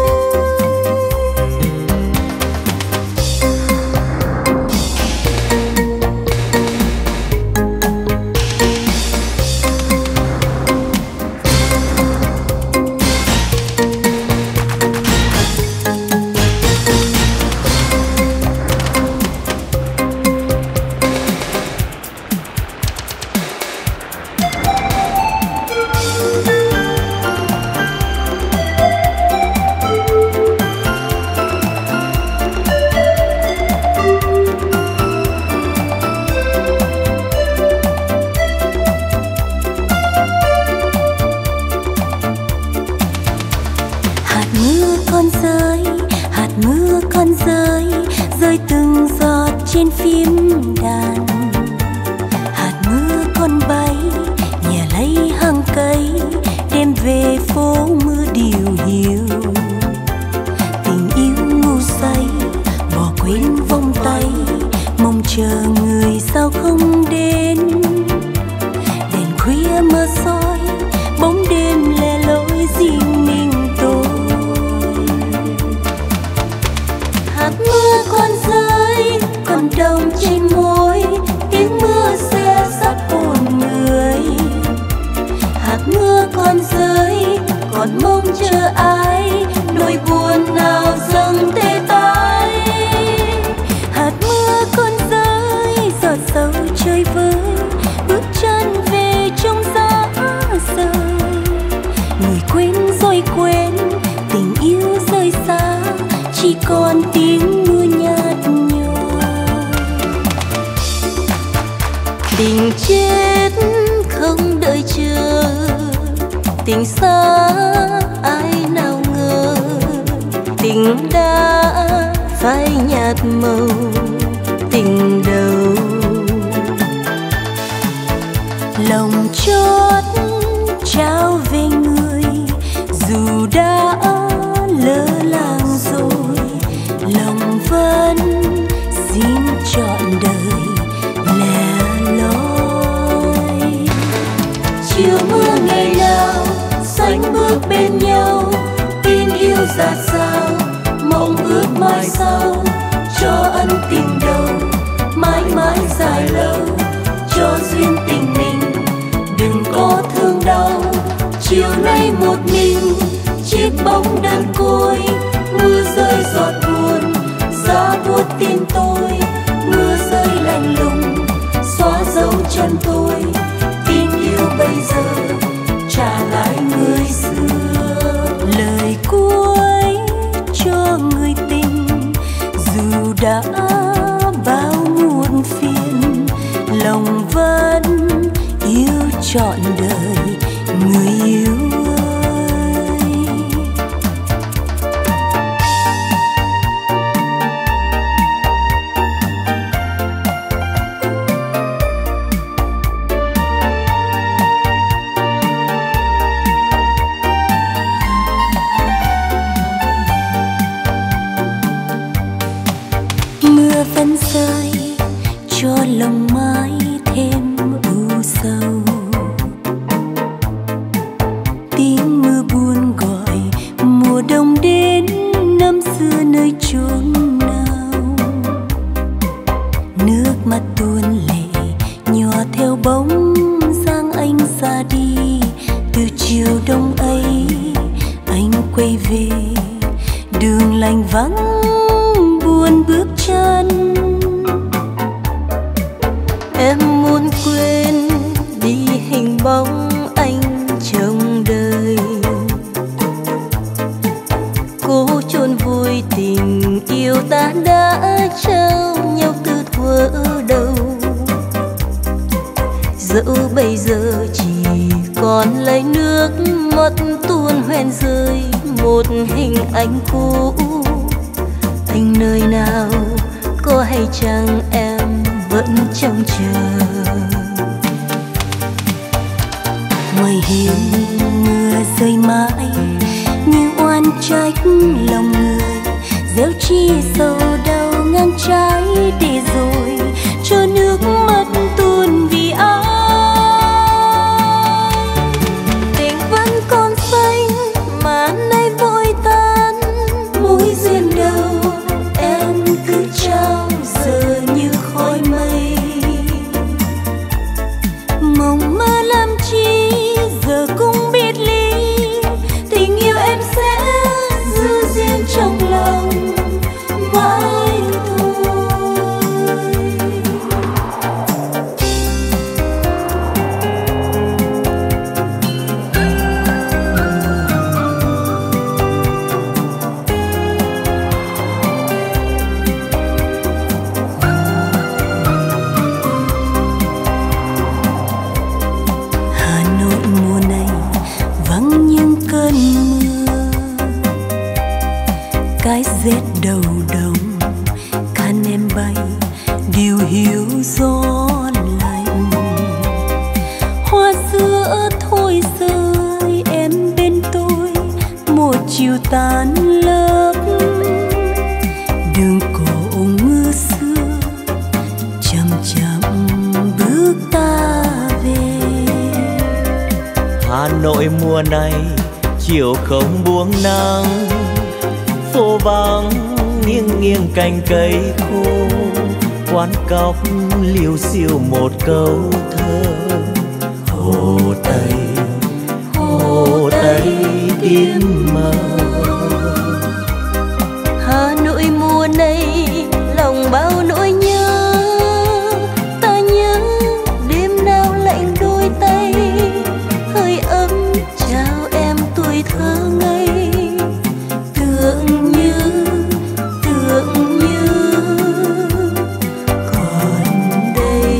Trên phím đàn hạt mưa con bay nhà lấy hàng cây, đêm về phố mưa điều hiu. Tình yêu ngu say bỏ quên vòng tay, mong chờ người sao không đến. Đèn khuya mơ soi bóng đêm lẻ loi riêng mình tôi. Hạt mưa con rơi còn đông trên môi, tiếng mưa xe sắt hồn người. Hạt mưa còn rơi còn mong chờ ai, nỗi buồn nào dâng tê tái. Hạt mưa còn rơi giọt sâu chơi vơi, bước chân về trong giá rời. Người quên rồi quên, tình yêu rơi xa, chỉ còn tiếng mưa nhạt nhòa. Tình chết không đợi chờ, tình xa ai nào ngờ. Tình đã phai nhạt màu tình đầu. Lòng chót trao về người dù đã lỡ làng rồi, lòng vẫn xin trọn đời lẻ loi. Chiều mưa ngày nào xanh bước bên nhau, tin yêu ra sao mong ước mai sau. Cho ân tình đầu mãi mãi dài lâu, cho duyên tình mình đừng có thương đau. Chiều nay một mình chiếc bóng đơn côi, mưa rơi giọt buồn giá buốt tim tôi. Mưa rơi lạnh lùng xóa dấu chân tôi, tin yêu bây giờ trả lại người xưa. Lời cuối cho người tình dù đã bao muộn phiền, lòng vẫn yêu trọn đời người yêu. Mưa vẫn rơi cho lòng mãi thêm u sầu. Tiếng mưa buồn gọi mùa đông đến năm xưa nơi chốn nào. Nước mắt tuôn lệ nhòa theo bóng dáng anh ra đi. Từ chiều đông ấy anh quay về, đường lành vắng buồn bước chân. Em muốn quên đi hình bóng anh trong đời, cố chôn vùi tình yêu ta đã trao nhau từ thuở đầu. Dẫu bây giờ chỉ còn lấy nước mắt tuôn hoen rơi một hình ảnh cũ. Anh nơi nào có hay chăng em vẫn trông chờ. Ngoài hiên mưa rơi mãi như oan trách lòng người, gieo chi sầu đau ngang trái để rồi cho nước mắt tuôn vì ai. Tình vẫn còn xanh mà nay vội tan, mối duyên đầu em cứ trao giờ như khói mây. Mộng mơ làm chi giờ cũng biết ly, tình yêu em sẽ giữ riêng trong lòng mãi thôi. Hà Nội mùa này vắng những cơn mưa, cái rét đầu đông can em bay điều hiu gió lạnh. Hoa sữa thôi rơi em bên tôi một chiều tan lớp. Đường cổ mưa xưa chậm chậm bước ta về. Hà Nội mùa này chiều không buông nắng, phố vắng nghiêng nghiêng cành cây khô, quán cóc liêu xiêu một câu thơ. Hồ Tây, Hồ Tây tím mờ. Hà Nội mùa này lòng bao nỗi nhớ, ta nhớ đêm nào lạnh đôi tay, hơi ấm chào em tuổi thơ ngây. Tưởng như, tưởng như còn đây.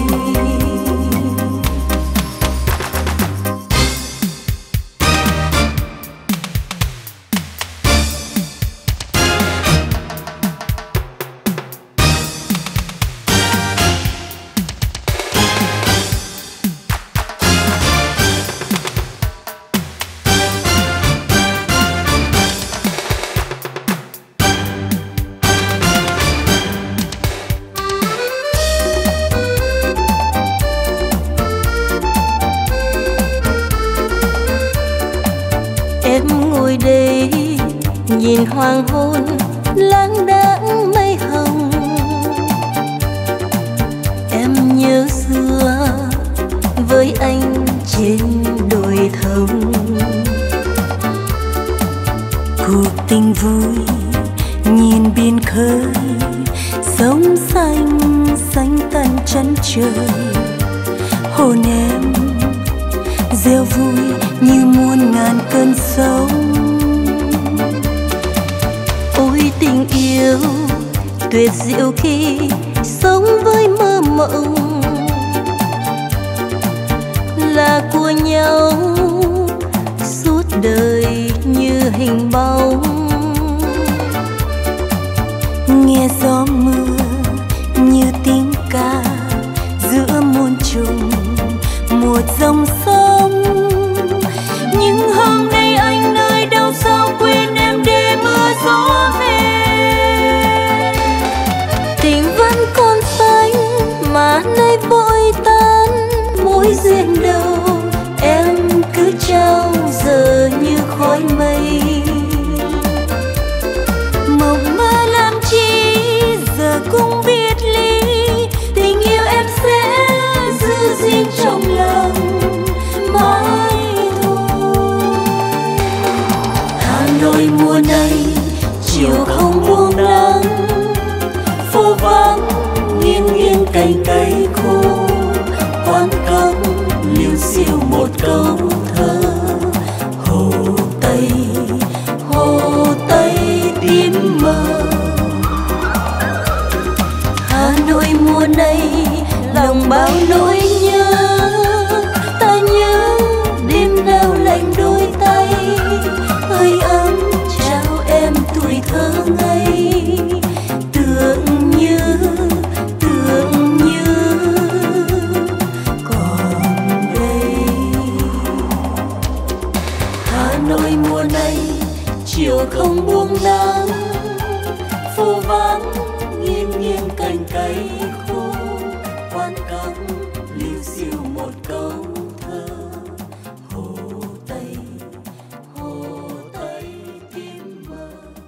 Em ngồi đây nhìn hoàng hôn lãng đãng mây hồng. Em nhớ xưa với anh trên đồi thông. Cuộc tình vui nhìn biển khơi, sóng xanh xanh tận chân trời. Hồn em reo vui như muôn ngàn cơn sóng. Ôi tình yêu tuyệt diệu khi sống với mơ mộng, là của nhau suốt đời như hình bóng. Nghe gió mưa như tiếng ca giữa muôn trùng một dòng sông. Nhưng hôm nay anh nơi đâu sao quên em để mưa gió về. Tình vẫn còn xanh mà nay vội tan, mối duyên đầu em cứ trao giờ như khói mây. Mộng mơ làm chi giờ cũng biết ly, tình yêu em sẽ giữ riêng trong lòng mãi thôi. Hà Nội mùa này chiều không buông nắng, phố vắng nghiêng nghiêng cành cây khô, quán cóc liêu xiêu một câu thơ. Hồ Tây, Hồ Tây tím mờ. Hà Nội mùa này lòng bao nỗi nhớ, ta nhớ đêm nào lạnh đôi tay, thơ ngây, tưởng như tưởng như còn đây. Hà Nội mùa này chiều không buông nắng, phố vắng nghiêng nghiêng cành cây khô, quan cắm liu xiu một câu thơ. Hồ Tây, Hồ Tây tim mơ.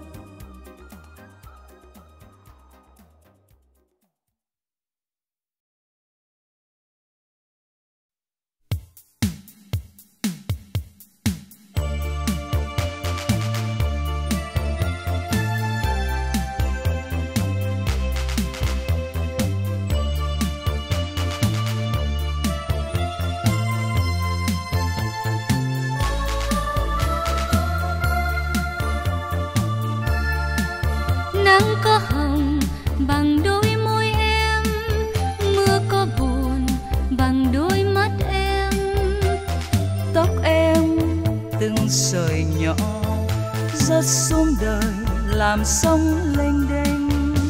Nắng có hồng bằng đôi môi em, mưa có buồn bằng đôi mắt em. Tóc em từng sợi nhỏ rớt xuống đời làm sông lênh đênh.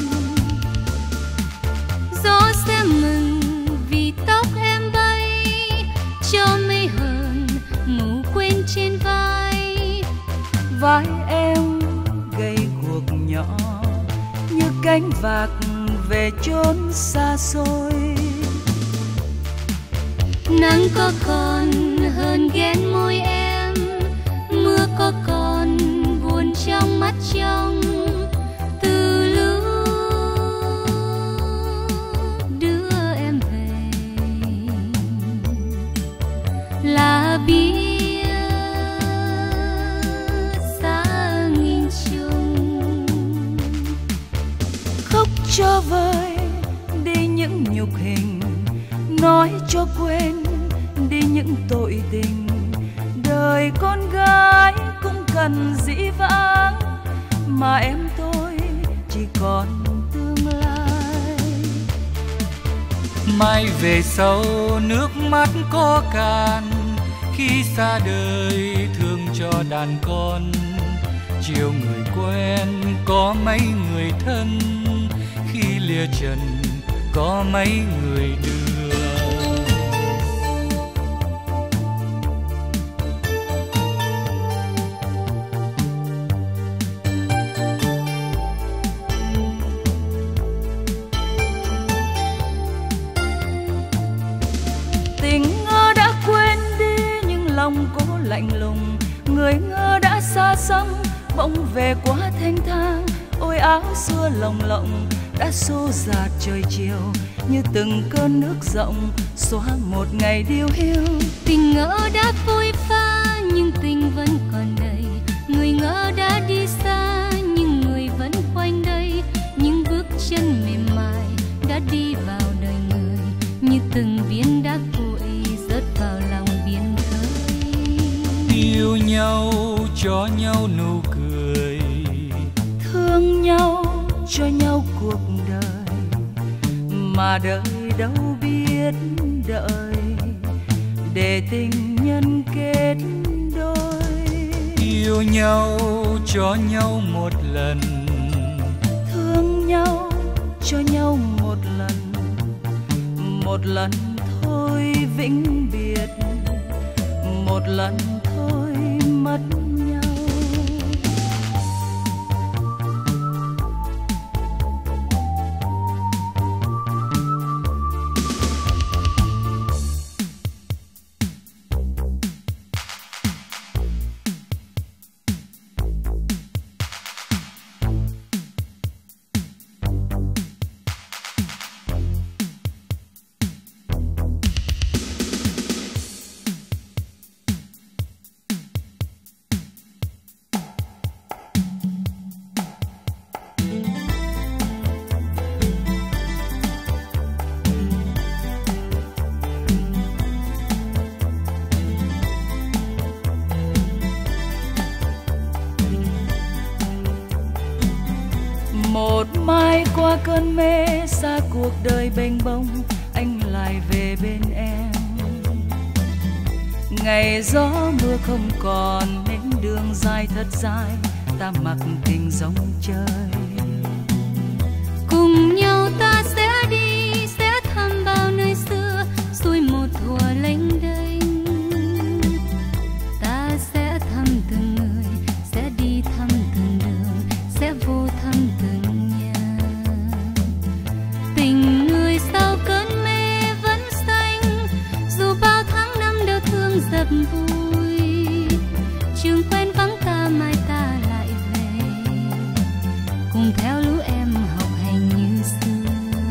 Gió sẽ mừng vì tóc em bay, cho mây hờn ngủ quên trên vai. Vai em gầy guộc nhỏ như cánh vạc về chốn xa xôi. Nắng có còn hơn ghen môi em, mưa có còn buồn trong mắt trong. Từ lúc đưa em về là biết xa nghìn trùng. Khóc cho vơi đi những nhục hình, nói cho quên đi những tội tình. Đời con gái cũng cần dĩ vãng, mà em tôi chỉ còn tương lai. Mai về sau nước mắt có cạn, khi xa đời thương cho đàn con. Chiều người quen có mấy người thân, khi lìa trần có mấy người đưa. Tình ngơ đã quên đi nhưng lòng cố lạnh lùng. Người ngơ đã xa xăm bỗng về quá thanh thang. Ôi áo xưa lồng lộng đã xô dạt trời chiều, như từng cơn nước rộng xóa một ngày điêu hiu. Tình ngỡ đã phôi pha nhưng tình vẫn còn đây. Người ngỡ đã đi xa nhưng người vẫn quanh đây. Những bước chân mềm mại đã đi vào đời người, như từng viên đá cuội rớt vào lòng biển khơi. Yêu nhau cho nhau nụ cười, thương nhau cho nhau cuộc đời, mà đời đâu biết đợi để tình nhân kết đôi. Yêu nhau cho nhau một lần, thương nhau cho nhau một lần, một lần thôi vĩnh biệt, một lần thôi mất nhau. Một mai qua cơn mê xa cuộc đời bênh bông, anh lại về bên em. Ngày gió mưa không còn nên đường dài thật dài, ta mặc tình dòng chơi. Cùng nhau ta sẽ đi, sẽ thăm bao nơi xưa, xuôi một thuở lênh đênh. Ta sẽ thăm từng người, sẽ đi thăm từng đường, sẽ vô thăm từng nhà. Tình người sau cơn mê vẫn xanh, dù bao tháng năm đau thương dập vui. Trường quen vắng ta mai ta lại về, cùng theo lũ em học hành như xưa.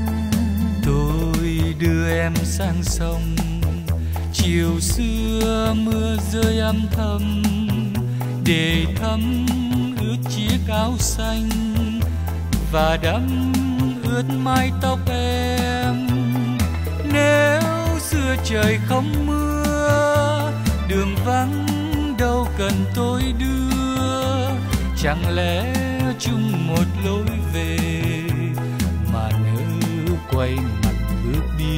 Tôi đưa em sang sông, chiều xưa mưa rơi âm thầm, để thấm ướt chiếc áo xanh và đẫm ướt mái tóc em. Nếu xưa trời không mưa, đường vắng đâu cần tôi đưa, chẳng lẽ chung một lối về mà nếu quay mặt bước đi.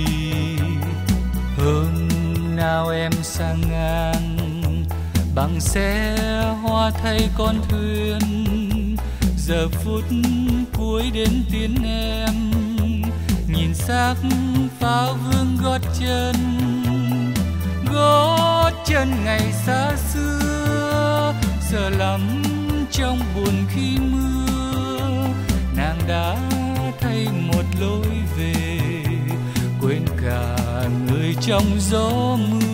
Hôm nào em sang ngang bằng xe hoa thay con thuyền, giờ phút cuối đến tiếng em nhìn xác pháo vương gót chân. Gót chân ngày xa xưa sợ lắm trong buồn khi mưa, nàng đã thay một lối về, quên cả người trong gió mưa.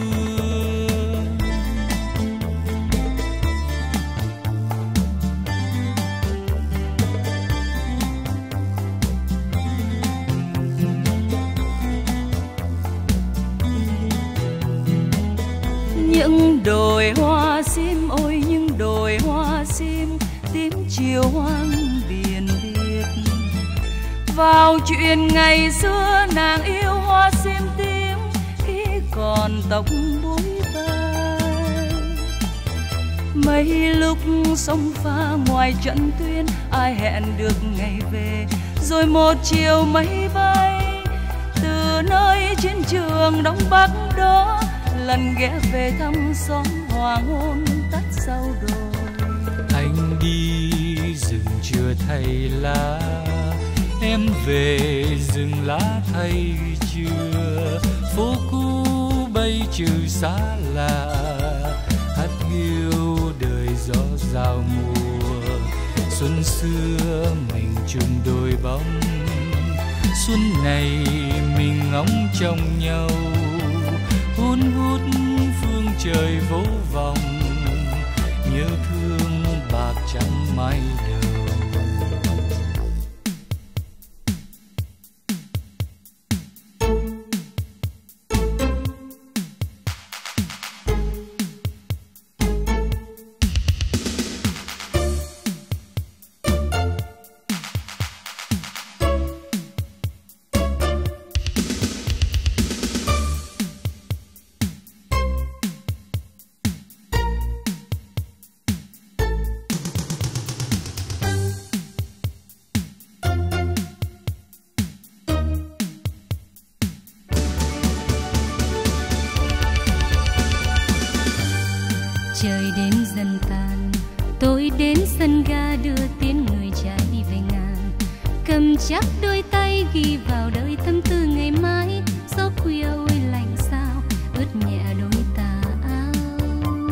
Những đồi hoa sim, ôi những đồi hoa sim, tím chiều hoang biển biệt. Vào chuyện ngày xưa nàng yêu hoa sim tím, khi còn tóc búi vai. Mấy lúc sông pha ngoài trận tuyến, ai hẹn được ngày về, rồi một chiều mây bay từ nơi chiến trường Đông Bắc đó, lần ghé về thăm xóm hoàng hôn tắt sau đồi. Anh đi rừng chưa thay lá, em về rừng lá thay chưa. Phố cũ bây trừ xa lạ, hát hiu đời gió rào mùa. Xuân xưa mình chung đôi bóng, xuân này mình ngóng trong nhau, hun hút phương trời vô vọng, nhớ thương bạc trắng mái đầu. Trời đêm dần tàn, tôi đến sân ga đưa tiến người trai đi về ngàn, cầm chắc đôi tay ghi vào đời tâm tư ngày mai. Gió khuya ôi lạnh sao ướt nhẹ đôi tà áo.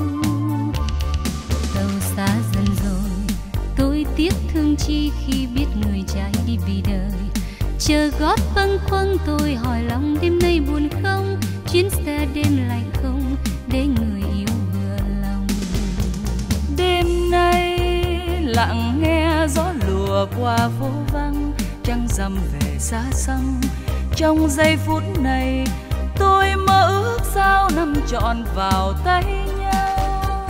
Tàu xa dần rồi, tôi tiếc thương chi khi biết người trai đi vì đời. Chờ gót bâng khuâng tôi hỏi lòng đêm nay buồn không, chuyến xe đêm lạnh không để người yêu vừa lòng. Đêm nay lặng nghe gió lùa qua phố vắng, trăng rằm về xa xăm. Trong giây phút này tôi mơ ước sao năm trọn vào tay nhau.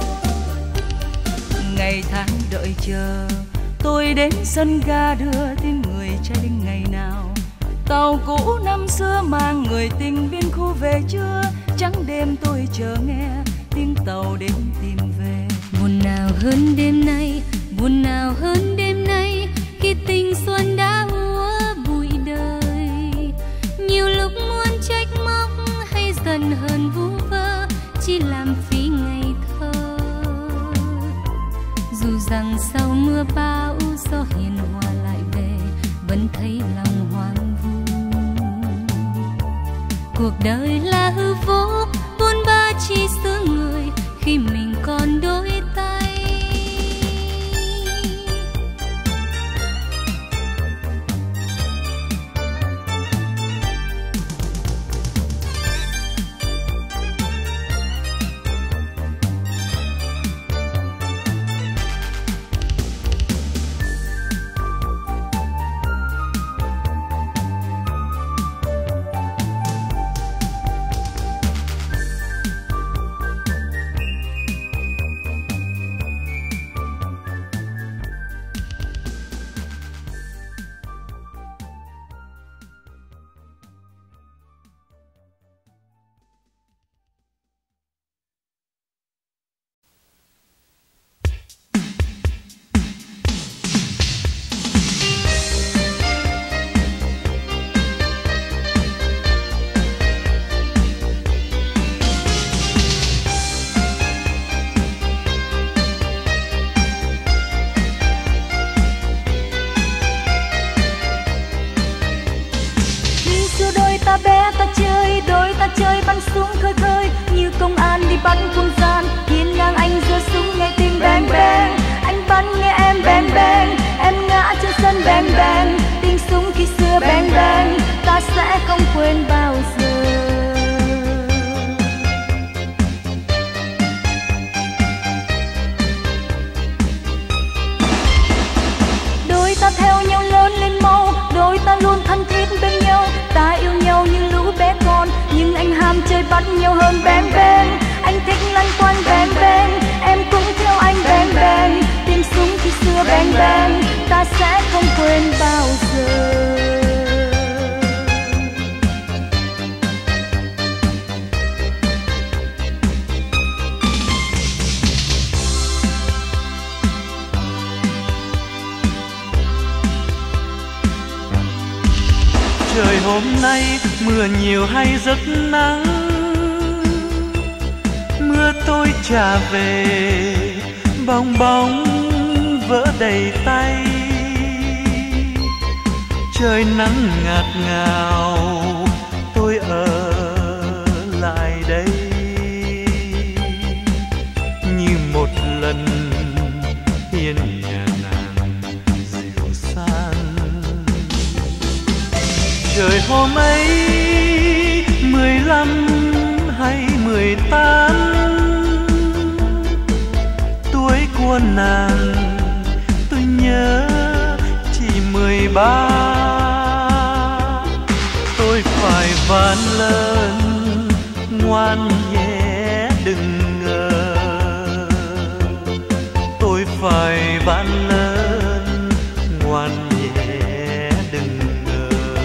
Ngày tháng đợi chờ tôi đến sân ga đưa tin người trai đến ngày nào. Tàu cũ năm xưa mang người tình biên khu về chưa, trắng đêm tôi chờ nghe tiếng tàu đến tìm về. Buồn nào hơn đêm nay, buồn nào hơn đêm nay, khi tình xuân đã úa bụi đời. Nhiều lúc muốn trách móc hay dần hờn vu vơ, chỉ làm phí ngày thơ. Dù rằng sau mưa bão gió hiền hòa lại về, vẫn thấy lòng hoang vu. Cuộc đời là hư vô, buôn ba chỉ giữa người khi mình còn đôi tay. Trời hôm nay mưa nhiều hay rất nắng, mưa tôi trả về bong bóng vỡ đầy tay. Trời nắng ngạt ngào tôi ở lại đây, như một lần hiên nhà nàng dịu san. Trời hôm ấy mười lăm hay mười tám, tuổi của nàng tôi nhớ chỉ mười ba. Tôi phải van lên ngoan nhé đừng ngờ, tôi phải van lên ngoan nhé đừng ngờ.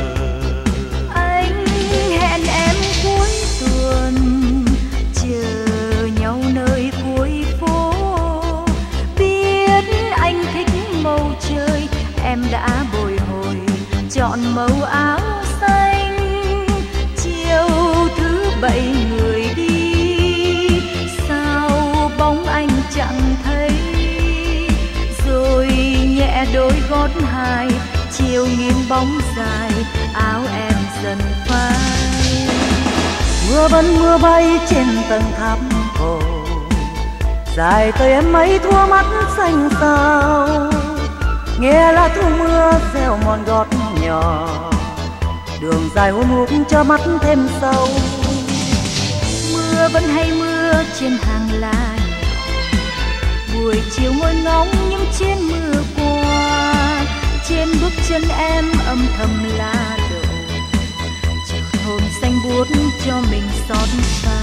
Anh hẹn em cuối tuần chờ nhau nơi cuối phố, biết anh thích màu trời em đã bồi hồi chọn màu áo xanh. Chiều thứ bảy người đi, sao bóng anh chẳng thấy, rồi nhẹ đôi gót hài chiều nghiêng bóng dài áo em dần phai. Mưa vẫn mưa bay trên tầng tháp cổ, dài tới em mấy thua mắt xanh sao. Nghe lá thu mưa reo mòn gót nhỏ, đường dài hôn hút cho mắt thêm sâu. Mưa vẫn hay mưa trên hàng lá nhỏ, buổi chiều ngồi ngóng những chuyến mưa qua. Trên bước chân em âm thầm lá đổ, chiều hồn xanh buốt cho mình xót xa.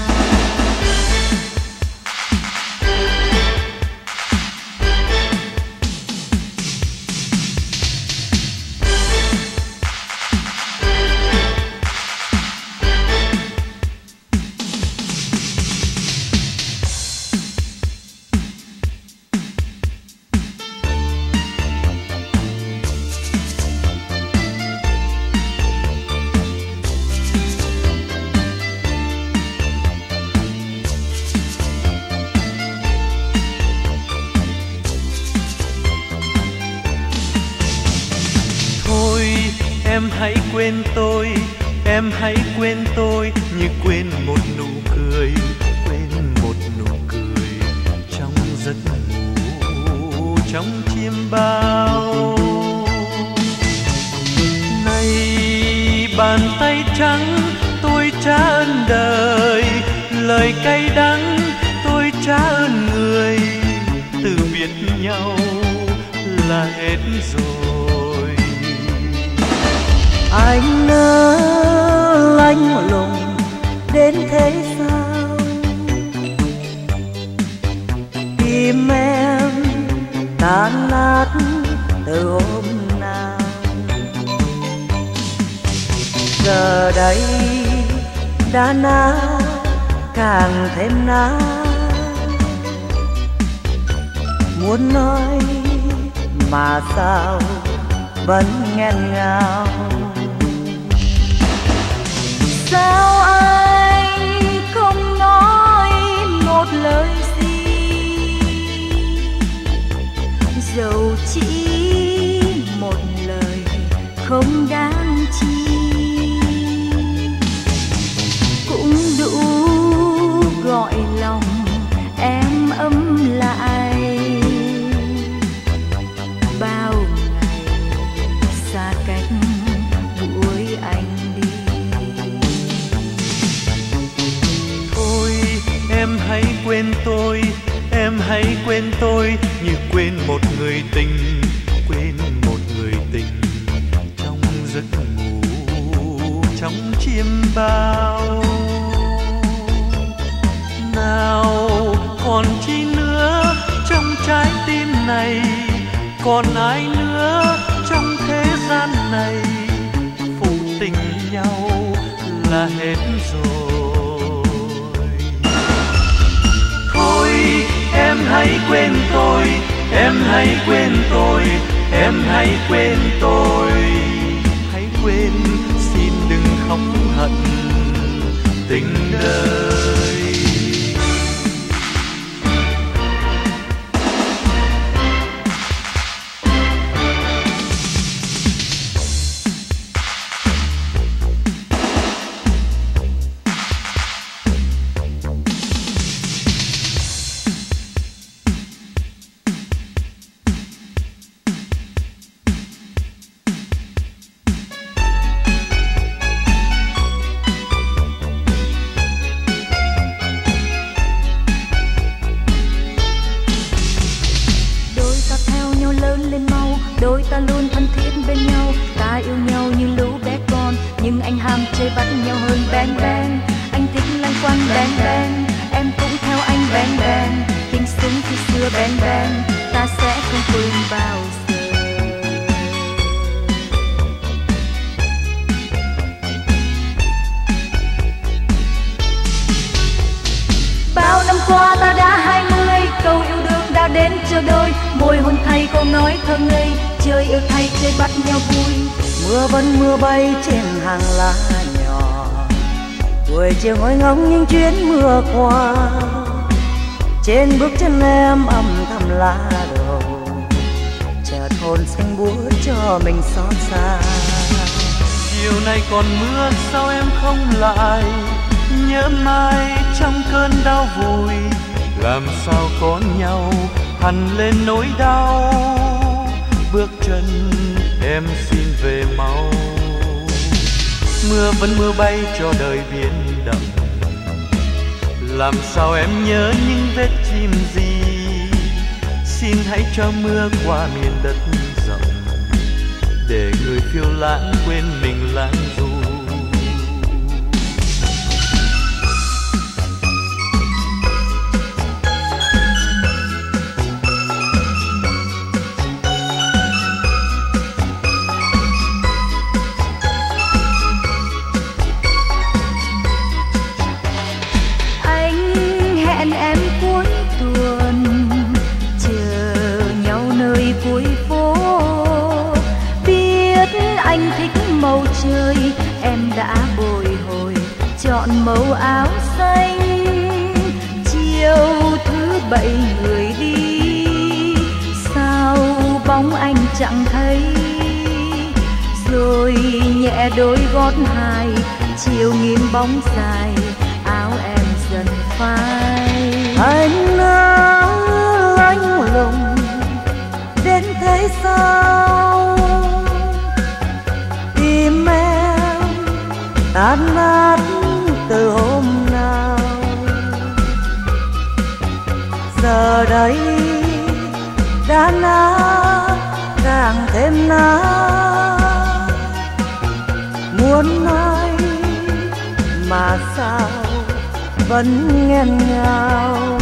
quên tôi, em hãy quên tôi như quên một nụ cười, quên một nụ cười trong giấc ngủ, trong chiêm bao. Này bàn tay trắng tôi trả ơn đời, lời cay đắng tôi trả ơn người, từ biệt nhau là hết rồi. Anh nỡ lạnh lùng đến thế sao, tim em tan nát từ hôm nào. Giờ đây đã nát càng thêm nát, muốn nói mà sao vẫn nghẹn ngào. Sao anh không nói một lời gì, dẫu chỉ một lời không đáng chi, cũng đủ gọi lòng em ấm lại. Bao ngày xa cách đuổi anh đi, thôi em hãy quên tôi, em hãy quên tôi như quên một người tình, quên một người tình trong giấc ngủ, trong chiêm bao. Nào còn chi nữa trong trái tim này, còn ai nữa trong thế gian này, phụ tình nhau là hết rồi. Thôi em hãy quên tôi, em hãy quên tôi, em hãy quên tôi, hãy quên, xin đừng khóc hận tình đời. Đôi ta luôn thân thiết bên nhau, ta yêu nhau như lũ bé con, nhưng anh ham chơi bắt nhau hơn bén bén. Anh thích lăng quăng bén bén, em cũng theo anh bén bén. Tình súng khi xưa bén bén, ta sẽ không quên bao giờ. Bao năm qua ta đã hai mươi, câu yêu đương đã đến cho đôi, môi hôn thay câu nói thơ ngây, chơi yêu thay chơi bắt nhau vui. Mưa vẫn mưa bay trên hàng lá nhỏ, buổi chiều ngồi ngóng những chuyến mưa qua, trên bước chân em âm thầm lá đầu, chợt hồn xanh buốt cho mình xót xa. Chiều nay còn mưa sao em không lại, nhớ mai trong cơn đau vùi, làm sao có nhau hằn lên nỗi đau. Bước chân em xin về mau, mưa vẫn mưa bay cho đời biển động, làm sao em nhớ những vết chim gì. Xin hãy cho mưa qua miền đất rộng, để người phiêu lãng quên mình lãng du. Màu trời em đã bồi hồi chọn màu áo xanh, chiều thứ bảy người đi sao bóng anh chẳng thấy, rồi nhẹ nhẹ đôi gót hài, chiều nghiêng bóng dài, áo em dần phai. Anh ơi anh lùng đến thế sao, tim em tan nát từ hôm nào. Giờ đây đã nát càng thêm nát, muốn nói mà sao vẫn nghẹn ngào.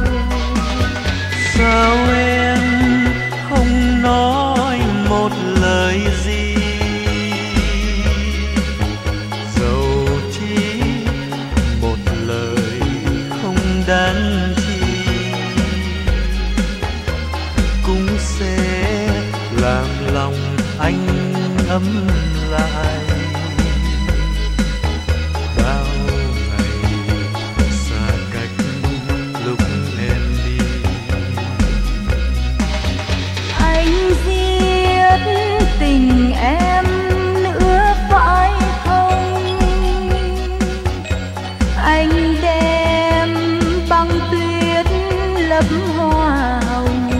Sao em không nói một lời gì, dẫu chỉ một lời không đáng chi cũng sẽ làm lòng anh ấm lại. Bao ngày xa cách lúc em đi, Anh giết tình em nữa phải không? Anh đem băng tuyết lấp hoa hồng,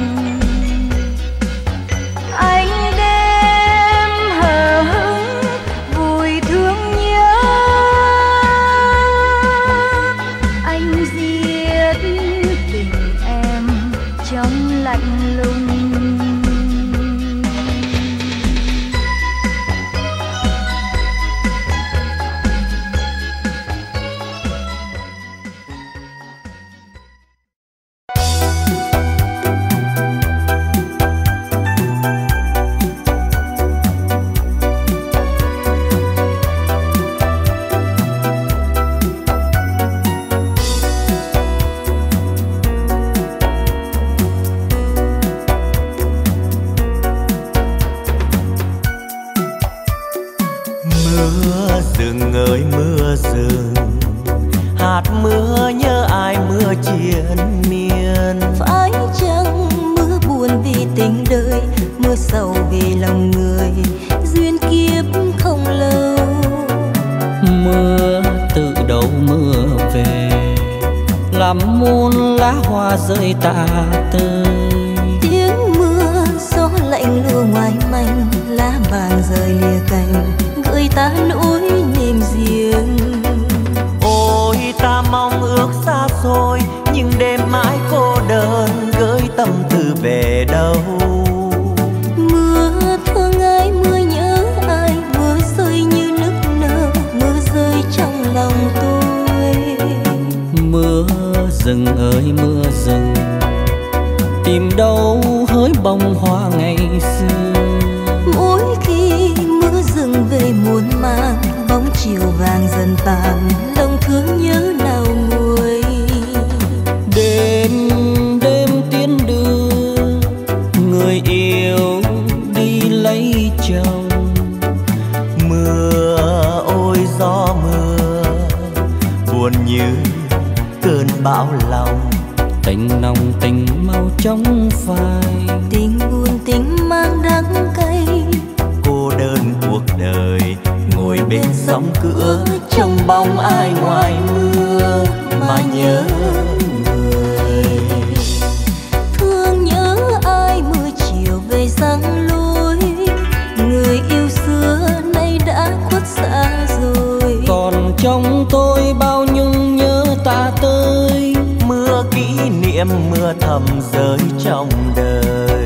anh đem hờ hững vùi thương nhớ. Anh giết tình em trong lạnh lùng. Mưa rừng ơi mưa rừng, hạt mưa nhớ ai mưa triền miên. Phải chăng mưa buồn vì tình đời, mưa sầu vì lòng người, duyên kiếp không lâu. Mưa tự đâu mưa về, làm muôn lá hoa rơi tả tơi. Tiếng mưa gió lạnh lùa ngoài manh, lá vàng rơi lìa cành, gửi ta nỗi niềm riêng. Ôi ta mong ước xa xôi, nhưng đêm mãi cô đơn, gửi tâm tư về đâu. Mưa thương ai, mưa nhớ ai, mưa rơi như nức nở, mưa rơi trong lòng tôi. Mưa rừng ơi mưa rừng, tìm đâu hỡi bông hoa ngày xưa. Mỗi khi mưa rừng về muôn mang, bóng chiều vàng dần tàn, lòng thương nhớ nào nguôi. Đêm đêm tiến đưa người yêu đi lấy chồng. Mưa ôi gió mưa, buồn như cơn bão lòng. Tình nồng tình mau chóng phai, Tình buồn tình mang đắng cay, cô đơn cuộc đời ngồi bên sóng cửa, trông bóng ai ngoài mưa mà nhớ người. thương nhớ ai mưa chiều về giăng lối, người yêu xưa nay đã khuất xa rồi. còn trong tôi bao nhung nhớ ta tới. Mưa kỷ niệm mưa thầm rơi trong đời.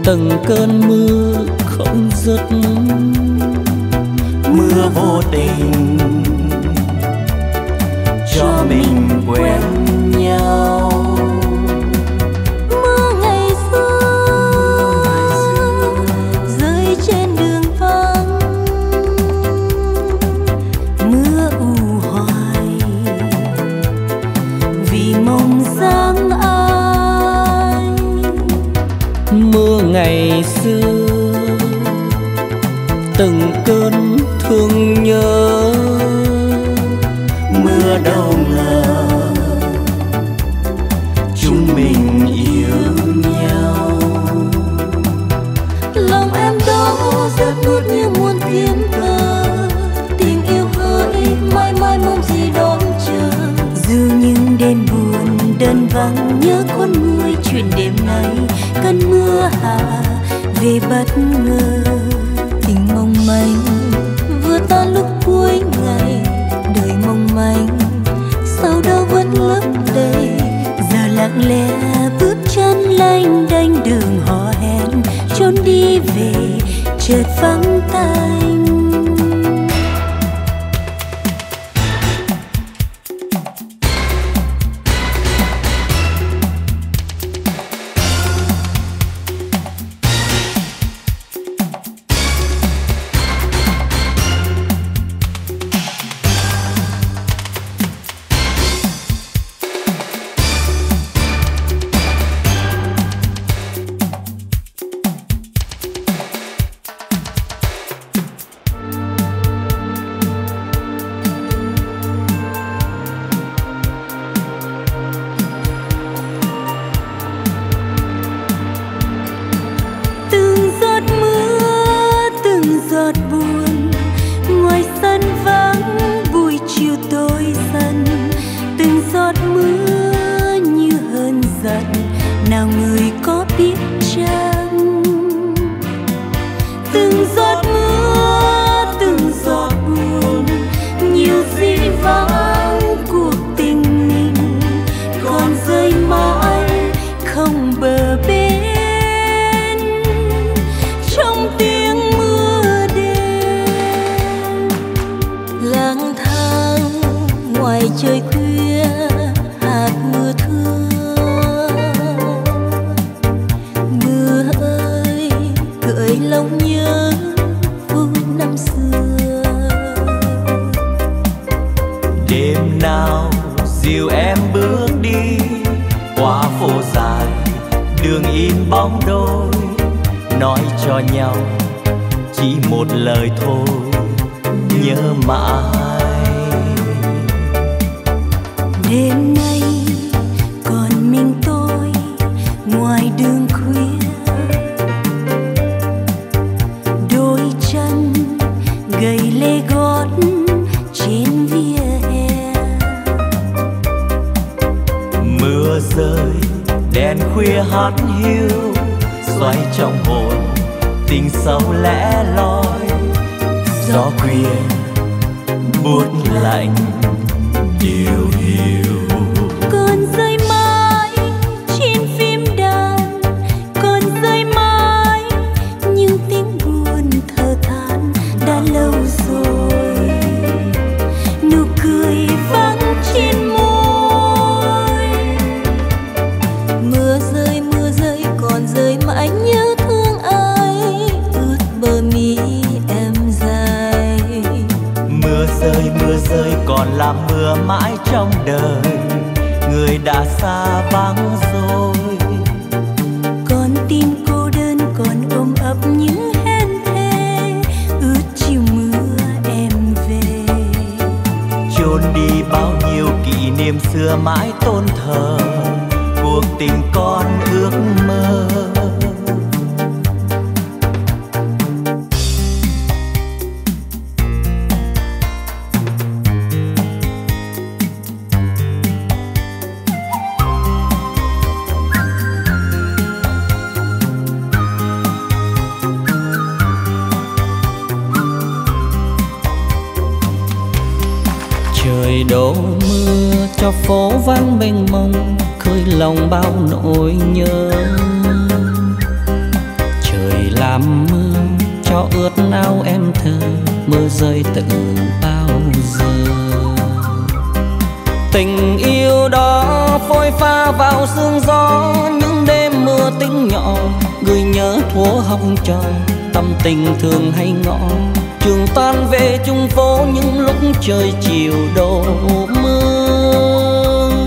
từng cơn mưa không dứt. Mưa vô tình cho mình quen nhau. Mưa ngày xưa rơi trên đường vắng, mưa u hoài vì mong dáng ai. Mưa ngày xưa từng cơn thương nhớ, mưa đâu ngờ chúng mình yêu nhau. Lòng em đó rất buốt như muôn tiếng thơ, tình yêu hỡi mãi mãi mong gì đón chờ. Dù những đêm buồn đơn vắng nhớ con người chuyện đêm nay, cơn mưa hạ về bất ngờ. Tình mong manh vừa tan lúc cuối ngày, đời mong manh sau đó vẫn lấp đầy. Giờ lặng lẽ bước chân lênh đênh đường hò hẹn, trốn đi về chợt vắng tanh. đổ mưa cho phố vắng mênh mông, khơi lòng bao nỗi nhớ. làm mưa cho ướt áo em thơ, mưa rơi từ bao giờ. Tình yêu đó phôi pha vào sương gió, những đêm mưa tính nhỏ gửi nhớ thuở học trò. Tâm tình thường hay ngõ trường tan về chung phố những lúc trời chiều đổ mưa.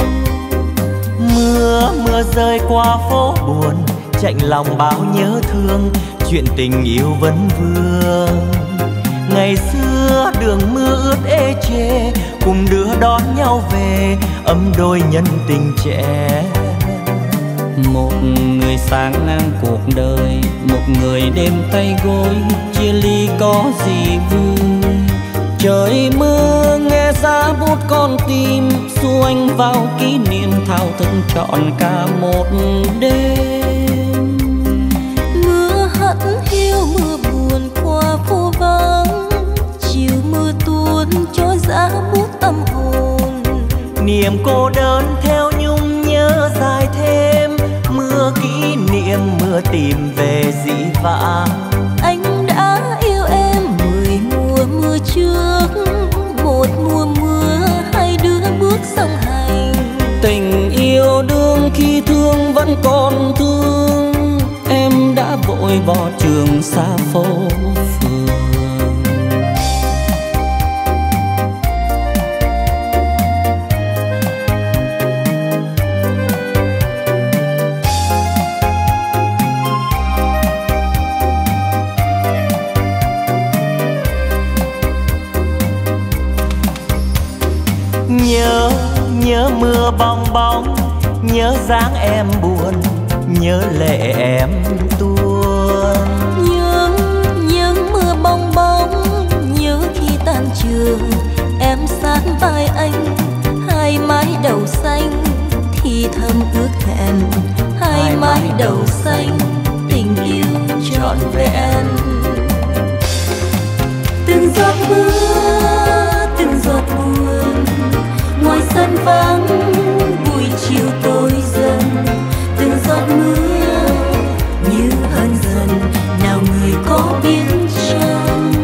Mưa mưa rơi qua phố buồn, chạnh lòng bao nhớ thương, chuyện tình yêu vẫn vương. Ngày xưa đường mưa ướt ê chê, cùng đứa đón nhau về ấm đôi nhân tình trẻ. Một người sáng ngang cuộc đời, một người đêm tay gối, chia ly có gì vui. Trời mưa nghe giá bút con tim, xu anh vào kỷ niệm thao thức trọn cả một đêm. Mưa hắt hiu mưa buồn qua phố vắng, chiều mưa tuôn cho giá bút tâm hồn. Niềm cô đơn theo nhung nhớ dài thêm, mưa kỷ niệm mưa tìm về dĩ vãng. Anh đã yêu em mười mùa mưa trước, một mùa mưa hai đứa bước song hành. Tình yêu đương khi thương vẫn còn thương, em đã vội bỏ trường xa phố phường. Nhớ, nhớ mưa bong bóng, nhớ dáng em buồn, nhớ lệ em tuôn. Nhớ, nhớ mưa bong bóng, nhớ khi tan trường, em sát vai anh, hai mái đầu xanh, thì thầm ước hẹn, hai mái đầu xanh, tình yêu trọn vẹn. Từng giọt mưa, từng giọt buồn, ngoài sân vắng buổi chiều tối dần. Từng giọt mưa như hờn dần, nào người có biết chăng.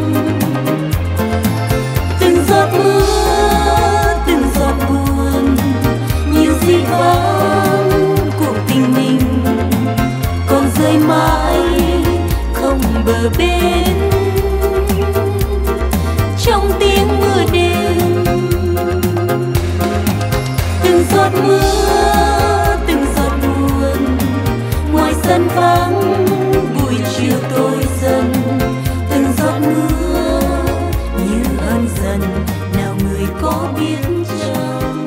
Từng giọt mưa, từng giọt buồn, nhiều gì vắng cuộc tình mình, còn rơi mãi không bờ bên. Trong tiếng mưa đêm, từng giọt mưa, từng giọt buồn, ngoài sân vắng buổi chiều tối dần. Từng giọt mưa như ơn dần, nào người có biết chăng.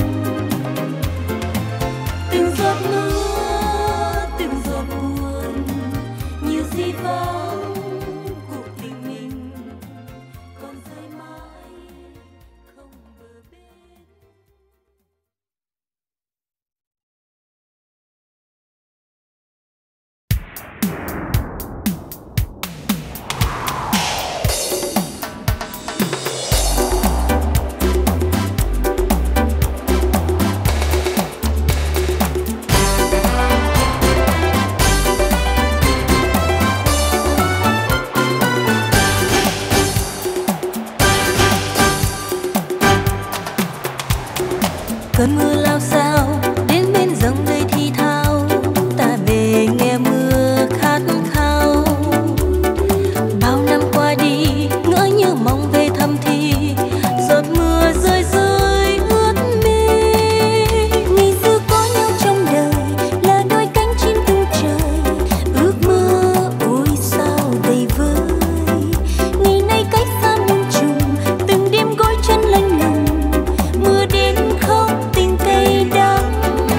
Từng giọt mưa, từng giọt buồn, nhiều gì vắng cuộc tình mình, còn rơi mãi không bờ bên. Cơn mưa lao sao đến bên dòng đời thi thao, ta về nghe mưa khát khao. Bao năm qua đi ngỡ như mong về thầm thì, giọt mưa rơi rơi ướt mi. Ngày xưa có nhau trong đời là đôi cánh chim tung trời, ước mơ ôi sao đầy vơi. Ngày nay cách xa muôn trùng, từng đêm gối chân lạnh lùng, mưa đến khóc tình cay đắng.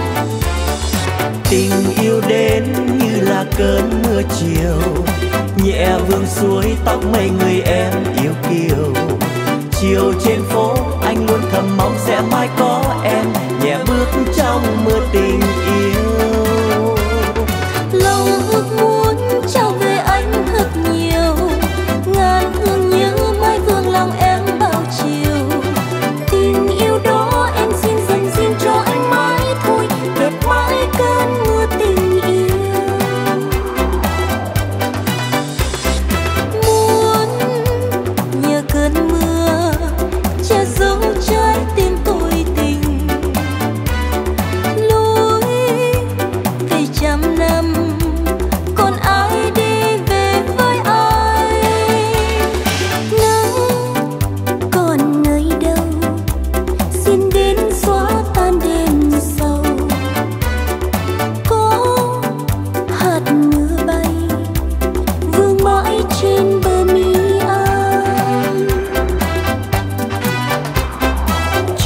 Tình yêu đến như là cơn mưa chiều, nhẹ vương suối tóc mây người em yêu kiều. Chiều trên phố anh luôn thầm mong sẽ mãi có em, nhẹ bước trong mưa tình yêu. Lòng ước muốn trao về anh thật nhiều, ngàn hương nhớ mãi vương lòng em bao chiều. Tình yêu đó em xin dành riêng cho anh mãi thôi, đẹp mãi cơn mưa tình yêu.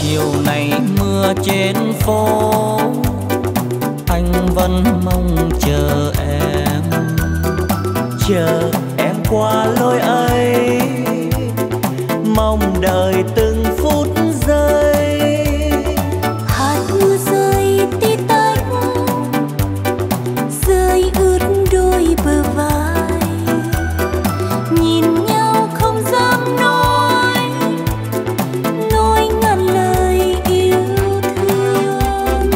chiều này mưa trên phố, anh vẫn mong chờ em. Chờ em qua lối ấy, mong đợi từng phút giây. Hạt mưa rơi tí tách, rơi ướt đôi bờ vai. Nhìn nhau không dám nói, nói ngàn lời yêu thương.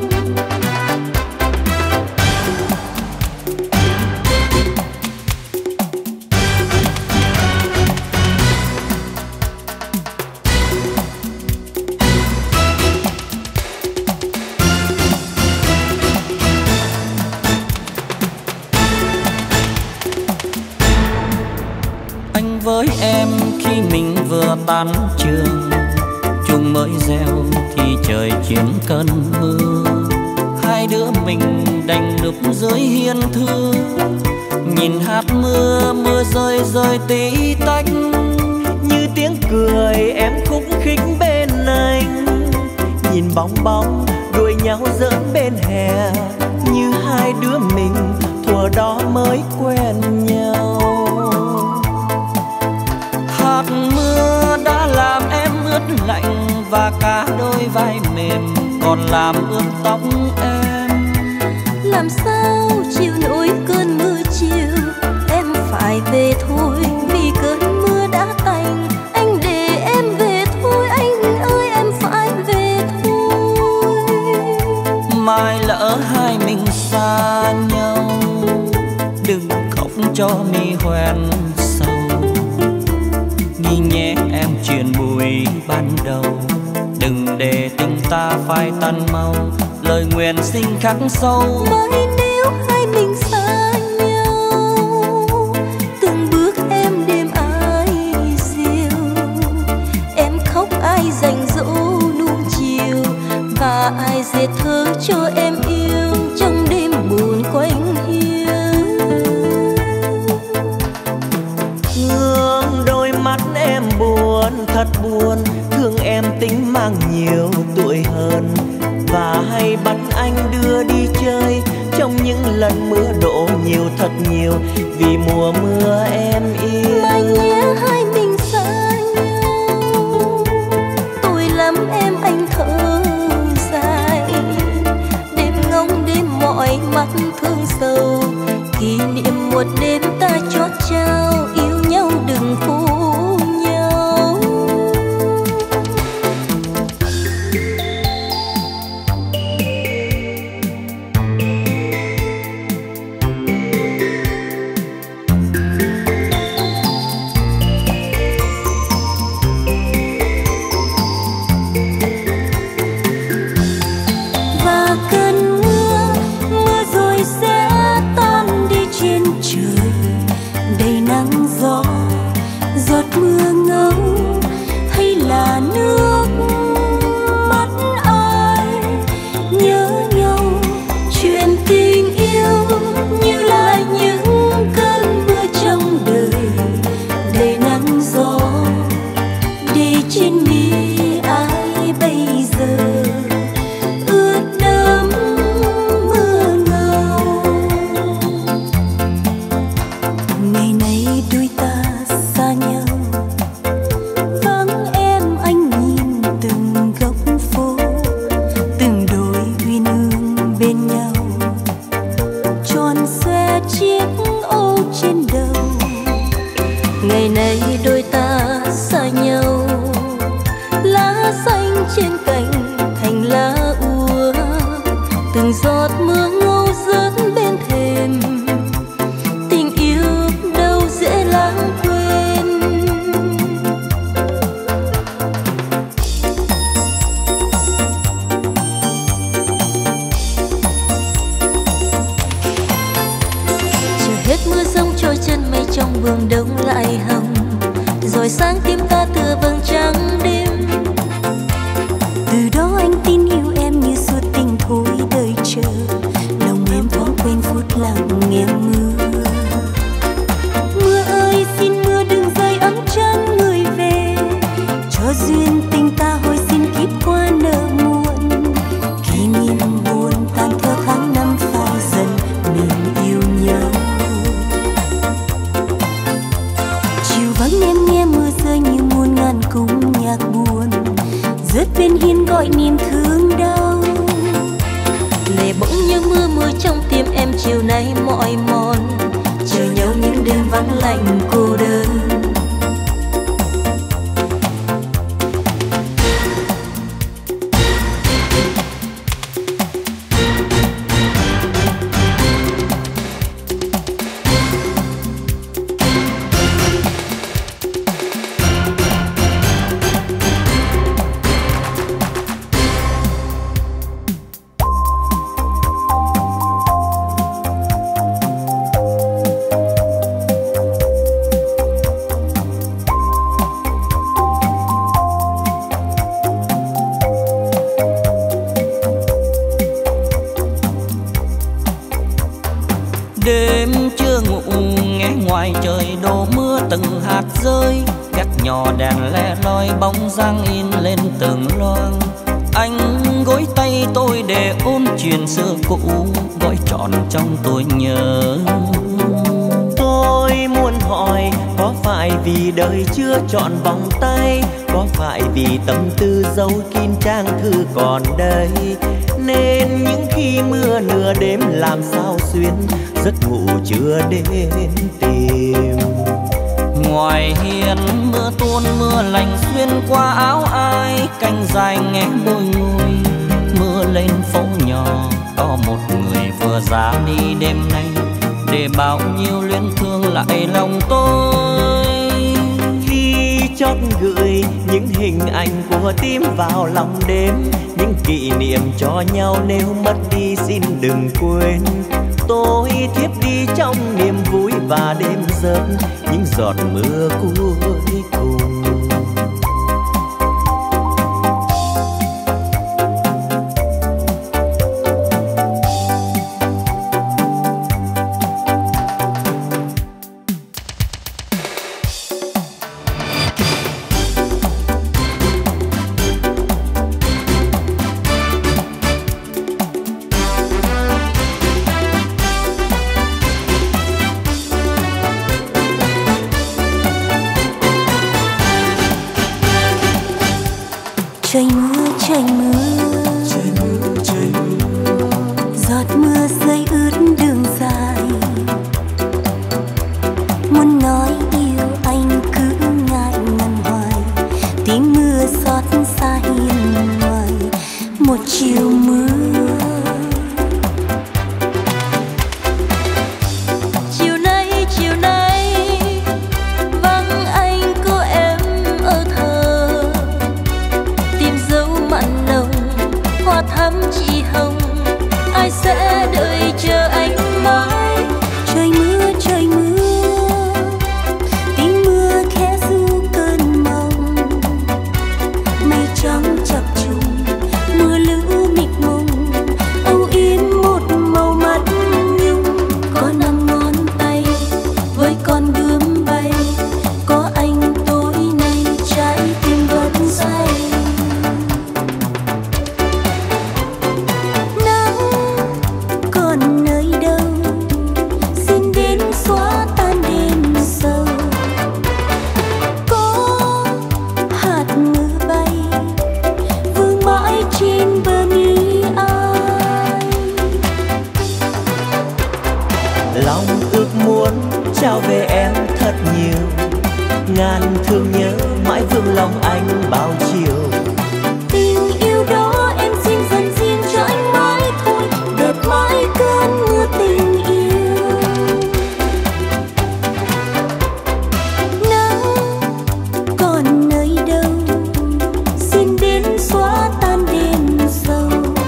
Anh với em khi mình vừa tan trường, chung mới gieo thì trời chuyển cơn mưa. Hai đứa mình đành núp dưới hiên thư, nhìn hạt mưa, mưa rơi rơi tí tách. Như tiếng cười em khúc khích bên anh, nhìn bóng bóng đuổi nhau giỡn bên hè. Như hai đứa mình thuở đó mới quen nhau. Hạt mưa đã làm em ướt lạnh, và cả đôi vai mềm còn làm ướt tóc em. Làm sao chịu nổi cơn mưa chiều, em phải về thôi vì cơn mưa đã tạnh. Anh để em về thôi, anh ơi em phải về thôi. Mai lỡ hai mình xa nhau, đừng khóc cho mi hoen sầu. Nghĩ nhé em chuyện buổi ban đầu, đừng để tình ta phai tan mau. Lời nguyện xin khắc sâu, Mai nếu hai mình xa nhau, từng bước em đêm ai diều. Em khóc ai dành dỗ nuông chiều, và ai dệt thơ cho em yêu trong đêm buồn quanh hiu. Hương đôi mắt em buồn, thật buồn. Thương em tính mang nhiều tuổi hơn, và hay bắt anh đưa đi chơi trong những lần mưa đổ nhiều thật nhiều. Vì mùa mưa em yêu. Mai nhé hai mình xa nhau, tôi lắm em anh thở dài. Đêm ngóng đêm mỏi mắt thương sầu, kỷ niệm một đêm ta chót trao. Yêu nhau đừng phũ nhau. Và cơn mưa, mưa rồi sẽ tan đi trên trời. Đầy nắng gió, bên hiên gọi niềm thương đau. Lệ bỗng như mưa mưa trong tim em chiều nay mỏi mòn, chờ nhau những đêm vắng lạnh cô đơn. Giang in lên từng loang, anh gối tay tôi để ôn chuyện xưa cũ, gọi trọn trong tôi nhớ. Tôi muốn hỏi, có phải vì đời chưa chọn vòng tay, có phải vì tâm tư dấu kín trang thư còn đây, nên những khi mưa nửa đêm làm sao xuyên, giấc ngủ chưa đến tìm. Ngoài hiên mưa tuôn mưa lạnh xuyên qua áo ai, canh dài nghe bôi ngùi. Mưa lên phố nhỏ có một người vừa ra đi đêm nay, để bao nhiêu luyến thương lại lòng tôi. Khi chót gửi những hình ảnh của tim vào lòng đêm, những kỷ niệm cho nhau nếu mất đi xin đừng quên. Tôi thiếp đi trong niềm vui và đêm rớt những giọt mưa cuối cùng. Trời mưa, trời mưa, trời mưa, trời mưa, giọt mưa rơi ướt đường dài. Muốn nói yêu anh cứ ngại ngần hoài, tiếng mưa xót xa hiên ngoài một chiều mưa. Chiều nay, chiều nay vắng anh cô em ở thờ, tìm dấu mặn nồng hoa thắm chỉ hồng, ai sẽ đợi chờ anh mãi. Trời mưa, trời mưa, tiếng mưa khẽ ru cơn mộng, mây trắng chập trùng mưa lũ mịt mùng, âu yếm một màu mắt nhung. Có năm ngón tay với con bướm bay, có anh tối nay trái tim vẫn say. Nắng còn nơi đâu xin đến xóa tan đêm sâu, có hạt mưa bay vương mãi trên bờ mi ai. Lòng ước muốn trao về em thật nhiều, ngàn thương nhớ mãi vương lòng anh bao chiều. Tình yêu đó em xin dành riêng cho anh mãi thôi, đẹp mãi cơn mưa tình yêu. Nắng còn nơi đâu xin đến xóa tan đêm sâu,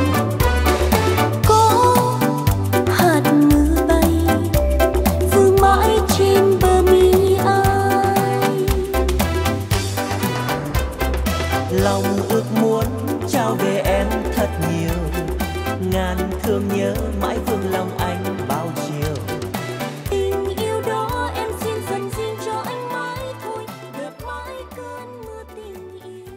có hạt mưa bay vương mãi trên bờ mi ai. Lòng ước muốn trao về em thật nhiều, ngàn thương nhớ mãi vương lòng anh bao chiều. Tình yêu đó em xin dành riêng cho anh mãi thôi, đẹp mãi cơn mưa tình yêu.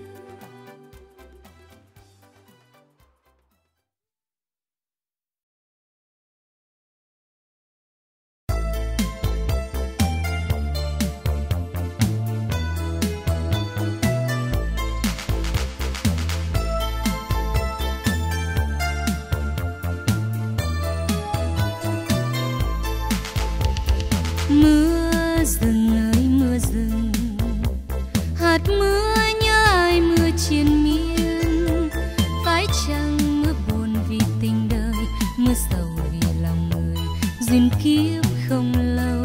kiếp không lâu.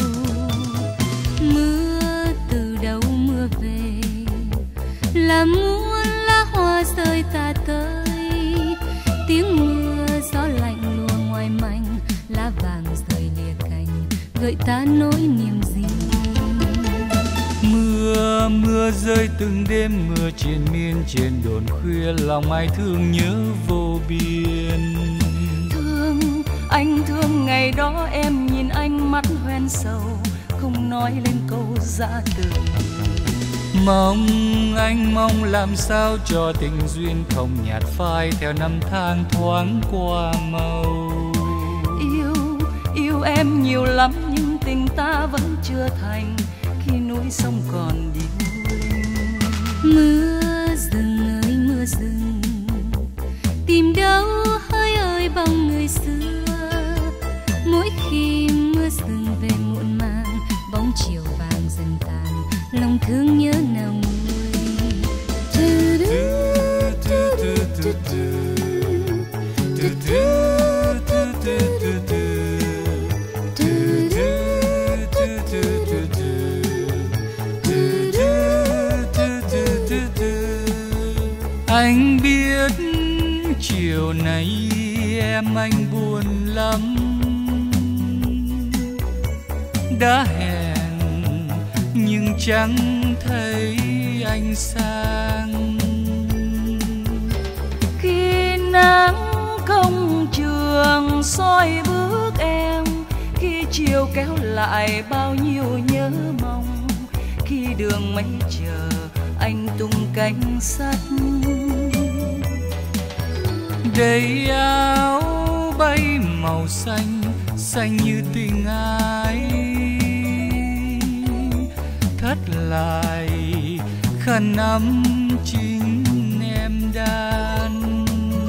Mưa từ đâu mưa về, là muôn lá hoa rơi tà tới. Tiếng mưa gió lạnh lùa ngoài mảnh, lá vàng rơi lìa cành, gợi ta nỗi niềm riêng. Mưa mưa rơi từng đêm, mưa triền miên trên đồn khuya, lòng ai thương nhớ vô biên. Thương anh thương ngày đó em nhìn anh mắt hoen sầu, không nói lên câu giã từ. Mong anh mong làm sao cho tình duyên không nhạt phai theo năm tháng thoáng qua màu. Yêu yêu em nhiều lắm nhưng tình ta vẫn chưa thành, khi núi sông còn điêu linh. Mưa rừng ơi mưa rừng, tìm đâu hơi ơi bóng người xưa. Mỗi khi mưa rừng về muộn màng, bóng chiều vàng dần tàn, lòng thương nhớ nào nguôi. Anh biết chiều nay em anh buồn lắm, đã hẹn nhưng chẳng thấy anh sang. Khi nắng công trường soi bước em, khi chiều kéo lại bao nhiêu nhớ mong, khi đường mây chờ anh tung cánh sắt. Đầy áo bay màu xanh, xanh như tình ai, thắt lại khăn ấm chính em đan.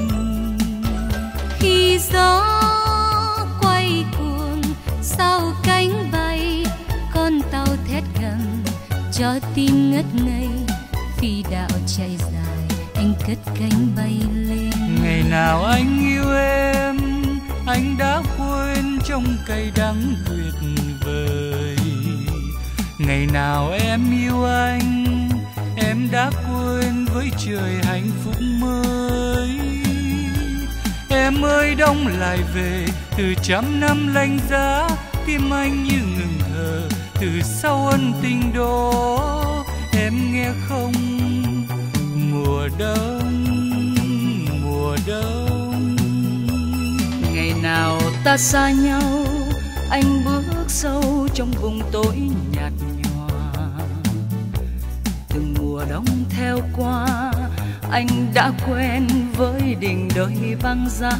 Khi gió quay cuồng sau cánh bay, con tàu thét gầm cho tim ngất ngây. Phi đạo chạy dài, anh cất cánh bay lên. Ngày nào anh yêu em, anh đã quên trong cay đắng tuyệt vời. Ngày nào em yêu anh, em đã quên với trời hạnh phúc mới. Em ơi đông lại về, từ trăm năm lạnh giá, tim anh như ngừng thở từ sau ân tình đó. Em nghe không, mùa đông, mùa đông. Ngày nào ta xa nhau, anh bước sâu trong vùng tối nhạt nhòa. Từng mùa đông theo qua, anh đã quen với đình đời băng giá.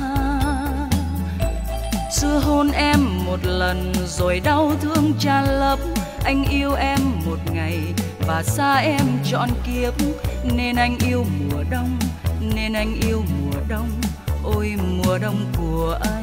Xưa hôn em một lần rồi đau thương tràn lấp. Anh yêu em một ngày và xa em trọn kiếp, nên anh yêu mùa đông, nên anh yêu mùa đông, ôi mùa đông của anh.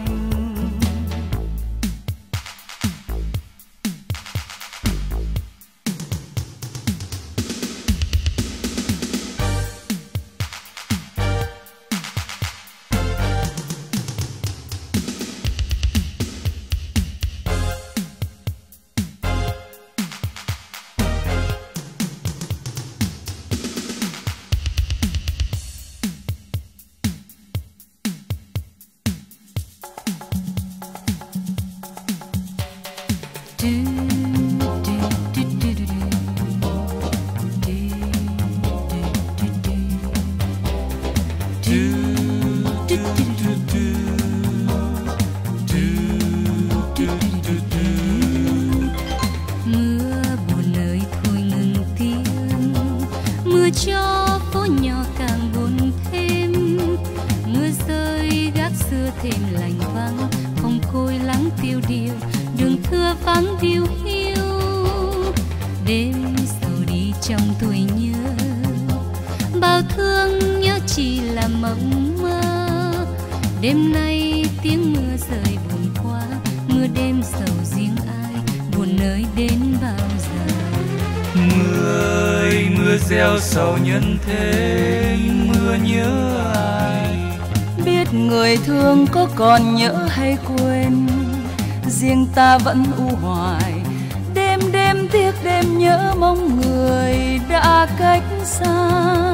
Đêm nay tiếng mưa rơi buồn quá, mưa đêm sầu riêng ai, buồn nơi đến bao giờ. Mưa ơi mưa gieo sầu nhân thế, mưa nhớ ai. Biết người thương có còn nhớ hay quên, riêng ta vẫn u hoài. Đêm đêm tiếc đêm nhớ mong người đã cách xa.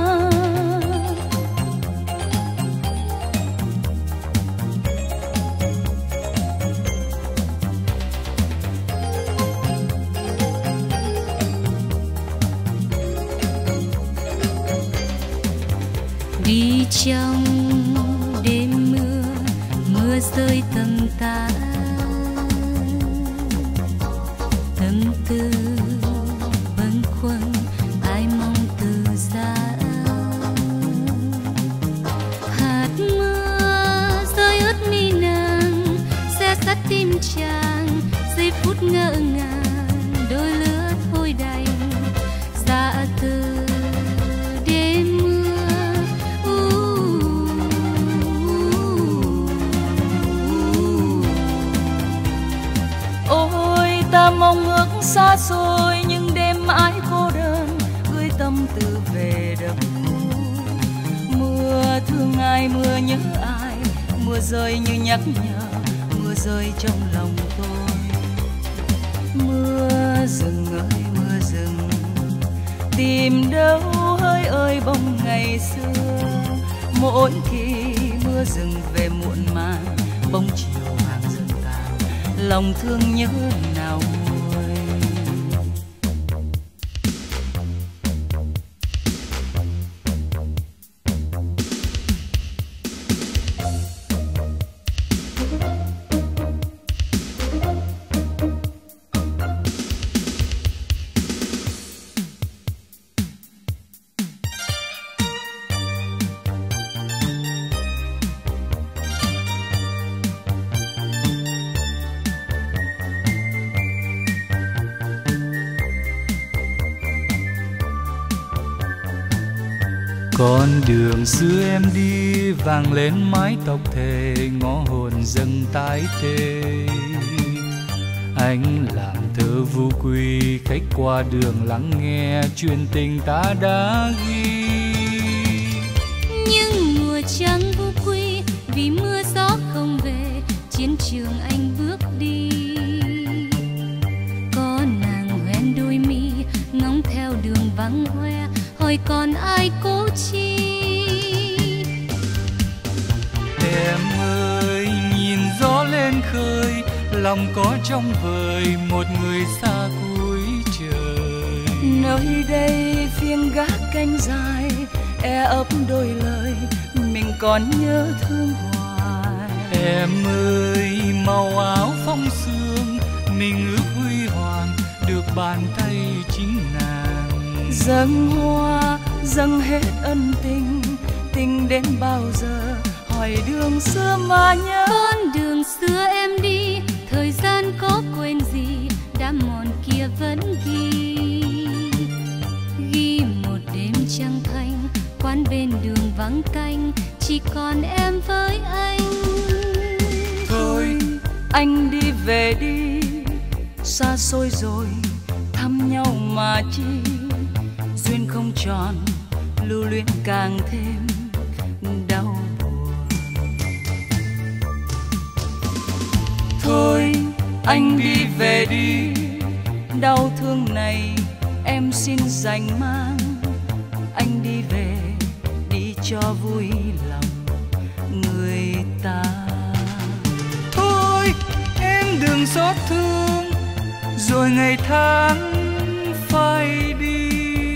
Đi trong đêm mưa, mưa rơi tầm tã, tâm tư bâng khuâng ai mong từ xa. Hạt mưa rơi ướt mi nàng, xe sắt tim chàng, giây phút ngỡ ngàng, đôi lứa thôi đành dạ từ. Ta mong ước xa xôi nhưng đêm mãi cô đơn, gửi tâm tư về đập cũ. Mưa thương ai, mưa nhớ ai, mưa rơi như nhắc nhở, mưa rơi trong lòng tôi. Mưa rừng ơi mưa rừng, tìm đâu hơi ơi bóng ngày xưa. Mỗi khi mưa rừng về muộn màng, bóng chiều hàng dần tàn, lòng thương nhớ nào nguôi. Con đường xưa em đi vàng lên mái tóc thề, ngõ hồn dâng tái tê. Anh làm thơ vô quy, khách qua đường lắng nghe chuyện tình ta đã ghi. Nhưng mùa trắng vô quy, vì mưa gió không về, chiến trường anh bước đi. Có nàng hoen đôi mi, ngóng theo đường vắng hoe, hỏi còn ai cố chi. Em ơi nhìn gió lên khơi, lòng có trong vời một người xa cuối trời. Nơi đây phiên gác canh dài, e ấp đôi lời mình còn nhớ thương hoài. Em ơi màu áo phong sương, mình ước huy hoàng được bàn tay chính nàng. Dâng hoa dâng hết ân tình, tình đến bao giờ hỏi đường xưa mà nhớ. Con đường xưa em đi, thời gian có quên gì, đã mòn kia vẫn ghi. Ghi một đêm trăng thanh, quán bên đường vắng canh, chỉ còn em với anh. Thôi anh đi về đi, xa xôi rồi thăm nhau mà chi. Duyên không tròn, lưu luyến càng thêm đau buồn. Thôi anh đi về đi, đau thương này em xin dành mang. Anh đi về đi cho vui lòng người ta. Thôi em đừng xót thương, rồi ngày tháng phai đi.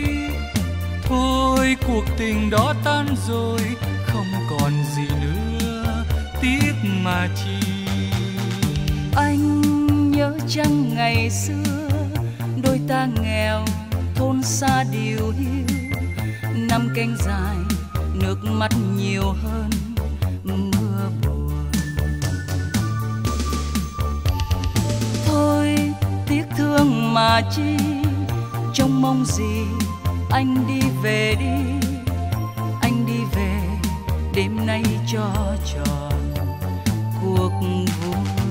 Thôi cuộc tình đó tan rồi, không còn gì nữa, tiếc mà chi. Anh nhớ chăng ngày xưa, đôi ta nghèo thôn xa điều hiu. Năm canh dài nước mắt nhiều hơn mưa buồn. Thôi tiếc thương mà chi, trông mong gì anh đi về đi. Anh đi về đêm nay cho tròn cuộc vui.